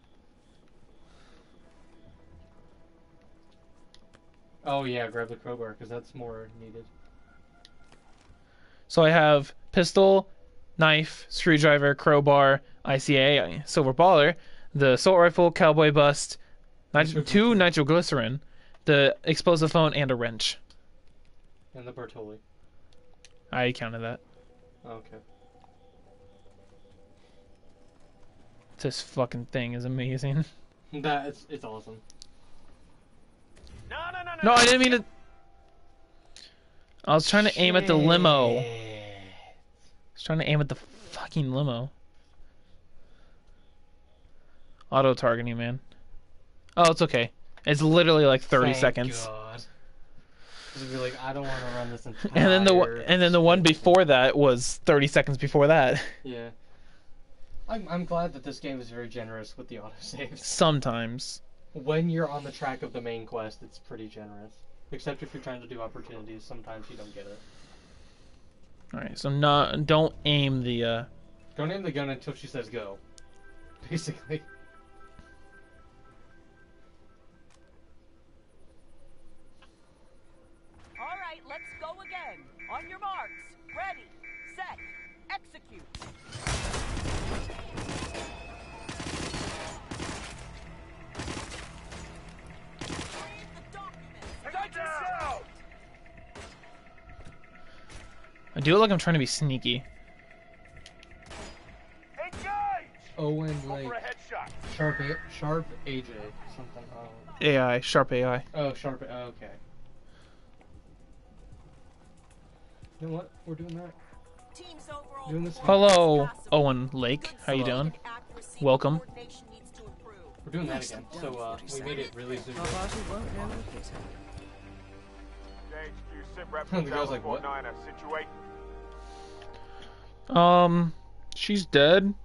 Oh yeah, grab the crowbar because that's more needed. So I have pistol, knife, screwdriver, crowbar, ICA, silver baller, the assault rifle, cowboy bust, two nitroglycerin, the explosive phone, and a wrench. And the Bertolli. I counted that. Okay. This fucking thing is amazing. It's awesome. No, I didn't mean to. I was trying to aim at the limo. I was trying to aim at the fucking limo. Auto targeting, man. Oh, it's okay. It's literally like 30 Thank seconds. God. Be like, I don't want to run this entire. And then the one before that was 30 seconds before that. Yeah. I'm glad that this game is very generous with the autosaves. Sometimes. When you're on the track of the main quest, it's pretty generous. Except if you're trying to do opportunities, sometimes you don't get it. Alright, so don't aim the Don't aim the gun until she says go. Basically. Alright, let's go again. On your marks. Ready, set, execute. I do it like I'm trying to be sneaky. Owen, like, sharp AJ, something. Oh. AI, sharp AI. Oh, sharp. Okay. You know what? We're doing that. Doing this. Hello, Owen Lake. How you doing? Welcome. We're doing that again. So we made it really soon. The girl's like, what? She's dead.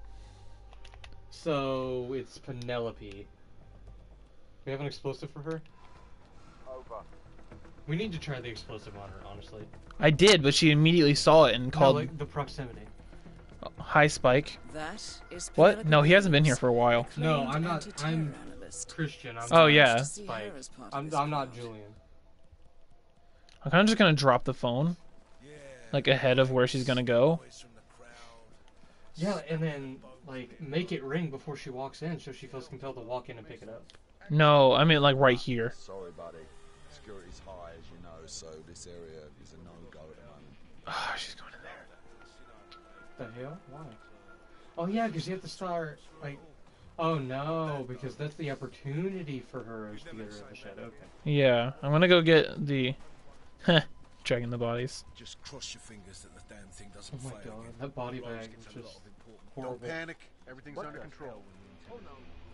So it's Penelope. We have an explosive for her? Over. We need to try the explosive on her, honestly. I did, but she immediately saw it and called. No, like the proximity. Hi, Spike. That is what? No, he hasn't been here for a while. No, I'm not. I'm Christian. Oh yeah. Spike. I'm not Julian. I'm kind of just gonna drop the phone, like ahead of where she's gonna go. Yeah, and then like make it ring before she walks in, so she feels compelled to walk in and pick it up. No, I mean like right here. Sorry, buddy. Security's high, as you know, so this area is a no-go at the moment. Oh, she's going in there. The hell? Why? Oh yeah, because you have to start like. Oh no, because that's the opportunity for her is to get her in the shed. Okay. Yeah, I'm gonna go get the. Dragging the bodies. Just cross your fingers that the damn thing doesn't Oh my fire god, again. that body bag is just horrible. Don't panic. Everything's under control. Oh no.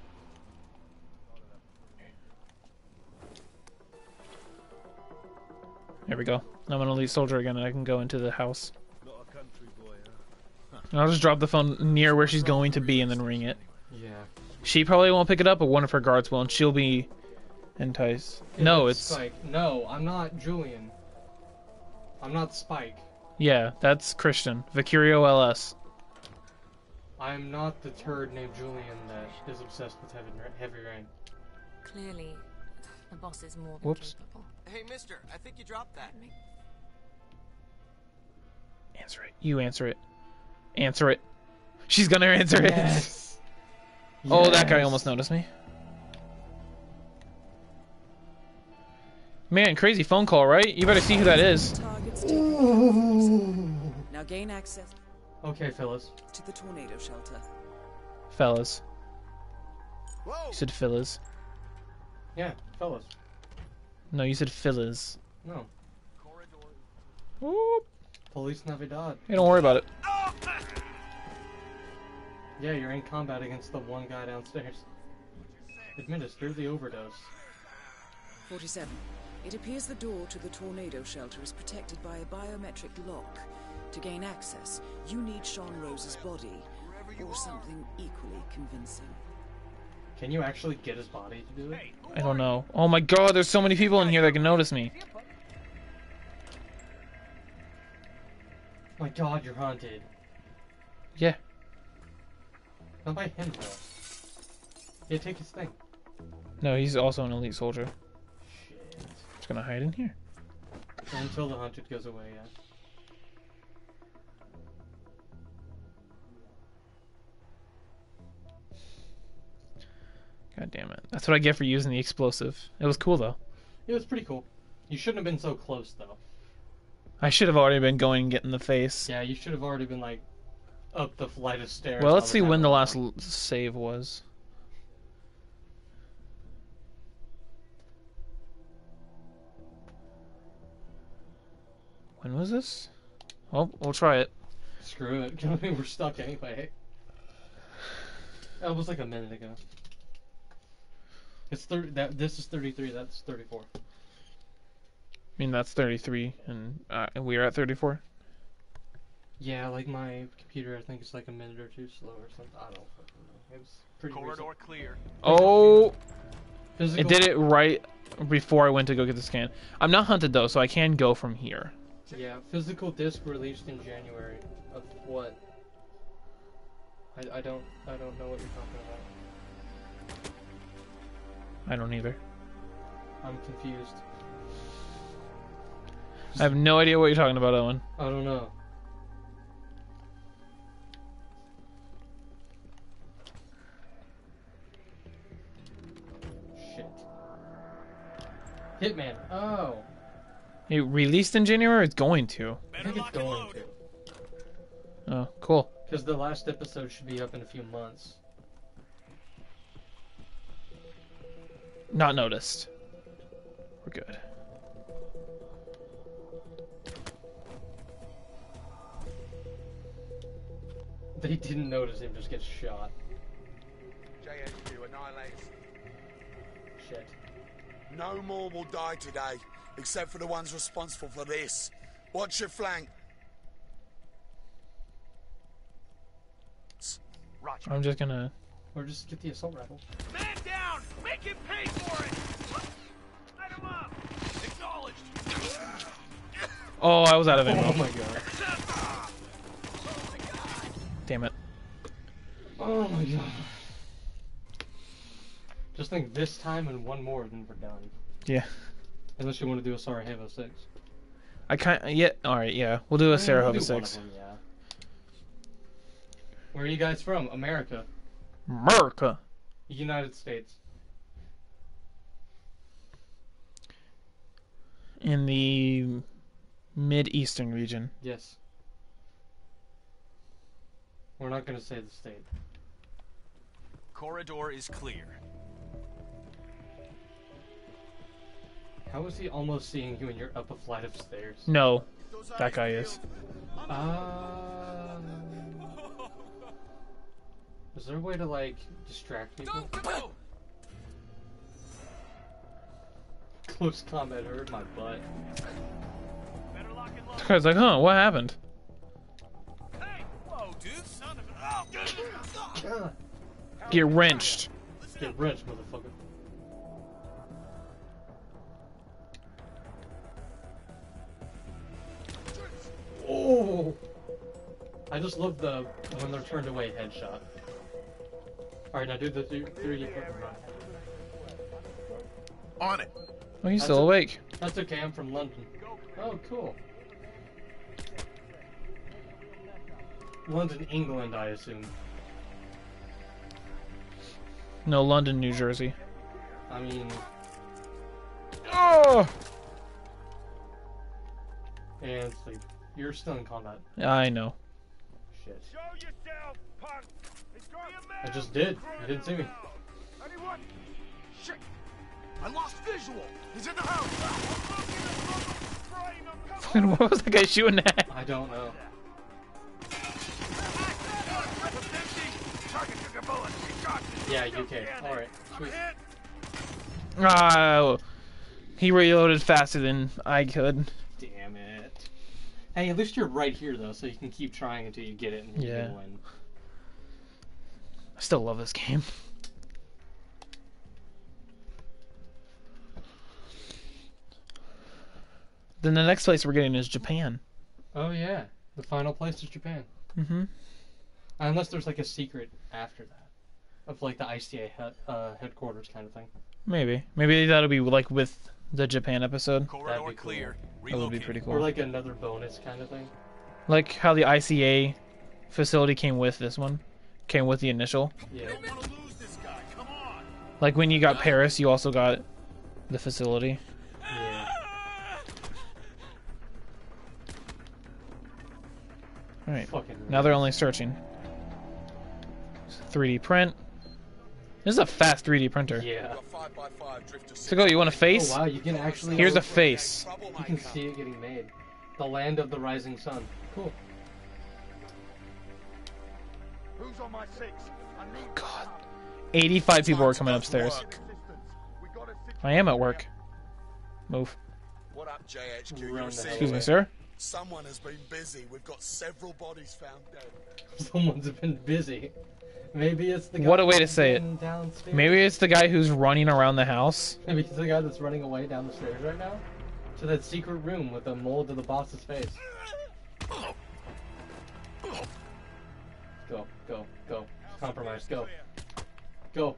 There we go. I'm an elite soldier again, and I can go into the house. Not a country boy, huh? And I'll just drop the phone near where she's going to be and then ring it. Yeah. She probably won't pick it up, but one of her guards will, and she'll be enticed. No, it's Spike. No, I'm not Julian. I'm not Spike. Yeah, that's Christian. Vicurio LS. I'm not the turd named Julian that is obsessed with heavy rain. Clearly, the boss is more than Whoops. capable. Hey, mister, I think you dropped that. Answer it. You answer it. Answer it. She's gonna answer it. Yes. Oh, that guy almost noticed me. Man, crazy phone call, right? You better see who that is. Targets taken. Now gain access. Okay, Phyllis. To the tornado shelter. Fellas. You said Phyllis. Yeah, Phyllis. No, you said Phyllis. No. Whoop. Police Navidad. Hey, don't worry about it. Yeah, you're in combat against the one guy downstairs. Administer the overdose. 47. It appears the door to the tornado shelter is protected by a biometric lock. To gain access, you need Sean Rose's body, or something equally convincing. Can you actually get his body to do it? I don't know. Oh my god, there's so many people in here that can notice me. My god, you're haunted. Yeah. Not by him, though. Yeah, take his thing. No, he's also an elite soldier. Shit. Just gonna hide in here. Until the haunted goes away, yeah. God damn it. That's what I get for using the explosive. It was cool, though. It was pretty cool. You shouldn't have been so close, though. I should have already been going and getting the face. Yeah, you should have already been, like, up the flight of stairs. Well, let's see when the last save was. When was this? Well, we'll try it. Screw it. I mean, we're stuck anyway. That was like a minute ago. It's this is 33. That's 34. I mean, that's 33, and we're at 34? Yeah, like my computer, I think it's like a minute or two slow or something. I don't fucking know. It was pretty Corridor recent. clear. Oh! Physical... It did it right before I went to go get the scan. I'm not hunted, though, so I can go from here. Yeah, physical disc released in January. Of what? I don't know what you're talking about. I don't either. I'm confused. I have no idea what you're talking about, Owen. I don't know. Shit. Hitman. Oh. It released in January or it's going to? I think it's going to. Oh, cool. Because the last episode should be up in a few months. Not noticed. We're good. They didn't notice him just get shot. JHQ annihilates. Shit. No more will die today, except for the ones responsible for this. Watch your flank. Roger. I'm just gonna... Or just get the assault rifle. Man down! Make him pay for it! Light him up! Acknowledged! Oh, I was out of ammo. Oh my god. Damn it. Oh my god. Just think this time and one more, then we're done. Yeah. Unless you want to do a Sarajevo 6. I can't... Yeah, alright, yeah. We'll do a Sarajevo 6. Them, yeah. Where are you guys from? America. America. United States. In the mid-eastern region. Yes. We're not going to say the state. Corridor is clear. How is he almost seeing you when you're up a flight of stairs? No. That guy is. Is there a way to, like, distract people? Close combat hurt my butt. This guy's like, huh, what happened? Hey! Whoa, dude! Son of a... Get wrenched. Get wrenched, motherfucker. Oh! I just love the when they're turned away headshot. Alright, now do the 3D run. On it. Oh, he's still awake. That's okay, I'm from London. Oh, cool. London, England, I assume. No, London, New Jersey. I mean... Oh! And sleep. You're still in combat. I know. Shit. Show yourself, punk. It's gonna be a man. I just did. You didn't see me. Anyone? Shit. I lost visual. He's in the house. What was that guy shooting at? I don't know. Yeah, UK. Alright. Sweet. Oh, he reloaded faster than I could. Damn it. Hey, at least you're right here, though, so you can keep trying until you get it and you Yeah. can win. I still love this game. Then the next place we're getting is Japan. Oh, yeah. The final place is Japan. Mm-hmm. Unless there's, like, a secret after that. Of, like, the ICA headquarters kind of thing. Maybe. Maybe that'll be, like, with the Japan episode. That'd be cool. That would be pretty cool. Or, like, another bonus kind of thing. Like how the ICA facility came with this one. Came with the initial. Yeah. Like when you got Paris, you also got the facility. Yeah. Alright. Fucking Now they're only searching. 3D print. This is a fast 3D printer. Yeah. So go, you want a face? Oh, wow, you can actually... Here's a face. You can see it getting made. The land of the rising sun. Cool. Who's on my six? I need... God. 85 people are coming upstairs. I am at work. Move. What up, JHQ? You Run the received Excuse me, it? sir. Someone has been busy. We've got several bodies found dead. Someone's been busy. Maybe it's the guy What a way to say it. downstairs. Maybe it's the guy who's running around the house. Maybe it's the guy that's running away down the stairs right now. To that secret room with the mold of the boss's face. Go, go, go. Compromise, go. Go.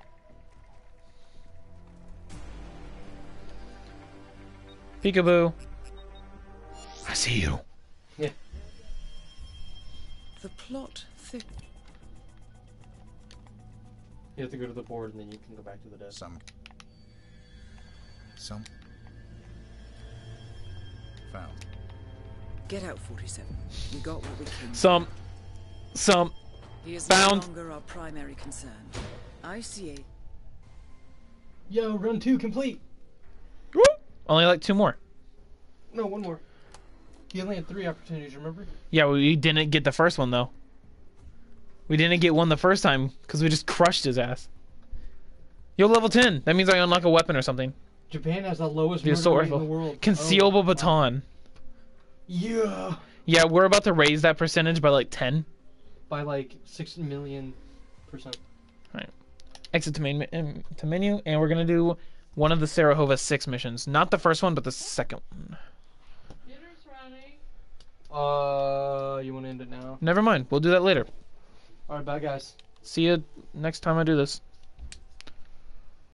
Peekaboo. I see you. Yeah. The plot thick. You have to go to the board and then you can go back to the desk. Some. Found. Get out, 47. We got what we came. Some. He is Found. no longer our primary concern. ICA. Yo, run 2 complete. Woo! Only like 2 more. No, 1 more. You only had 3 opportunities, remember? Yeah, we didn't get the first one though. We didn't get one the first time because we just crushed his ass. Yo, level 10. That means I unlock a weapon or something. Japan has the lowest The murder assault rate in the rifle. world. Concealable Oh, wow. baton. Yeah. Yeah, we're about to raise that percentage by like 10. By like 6 million%. Alright. Exit to menu, and we're gonna do one of the Sarajevo 6 missions. Not the first one, but the second one. You want to end it now? Never mind. We'll do that later. Alright, bye guys. See you next time I do this.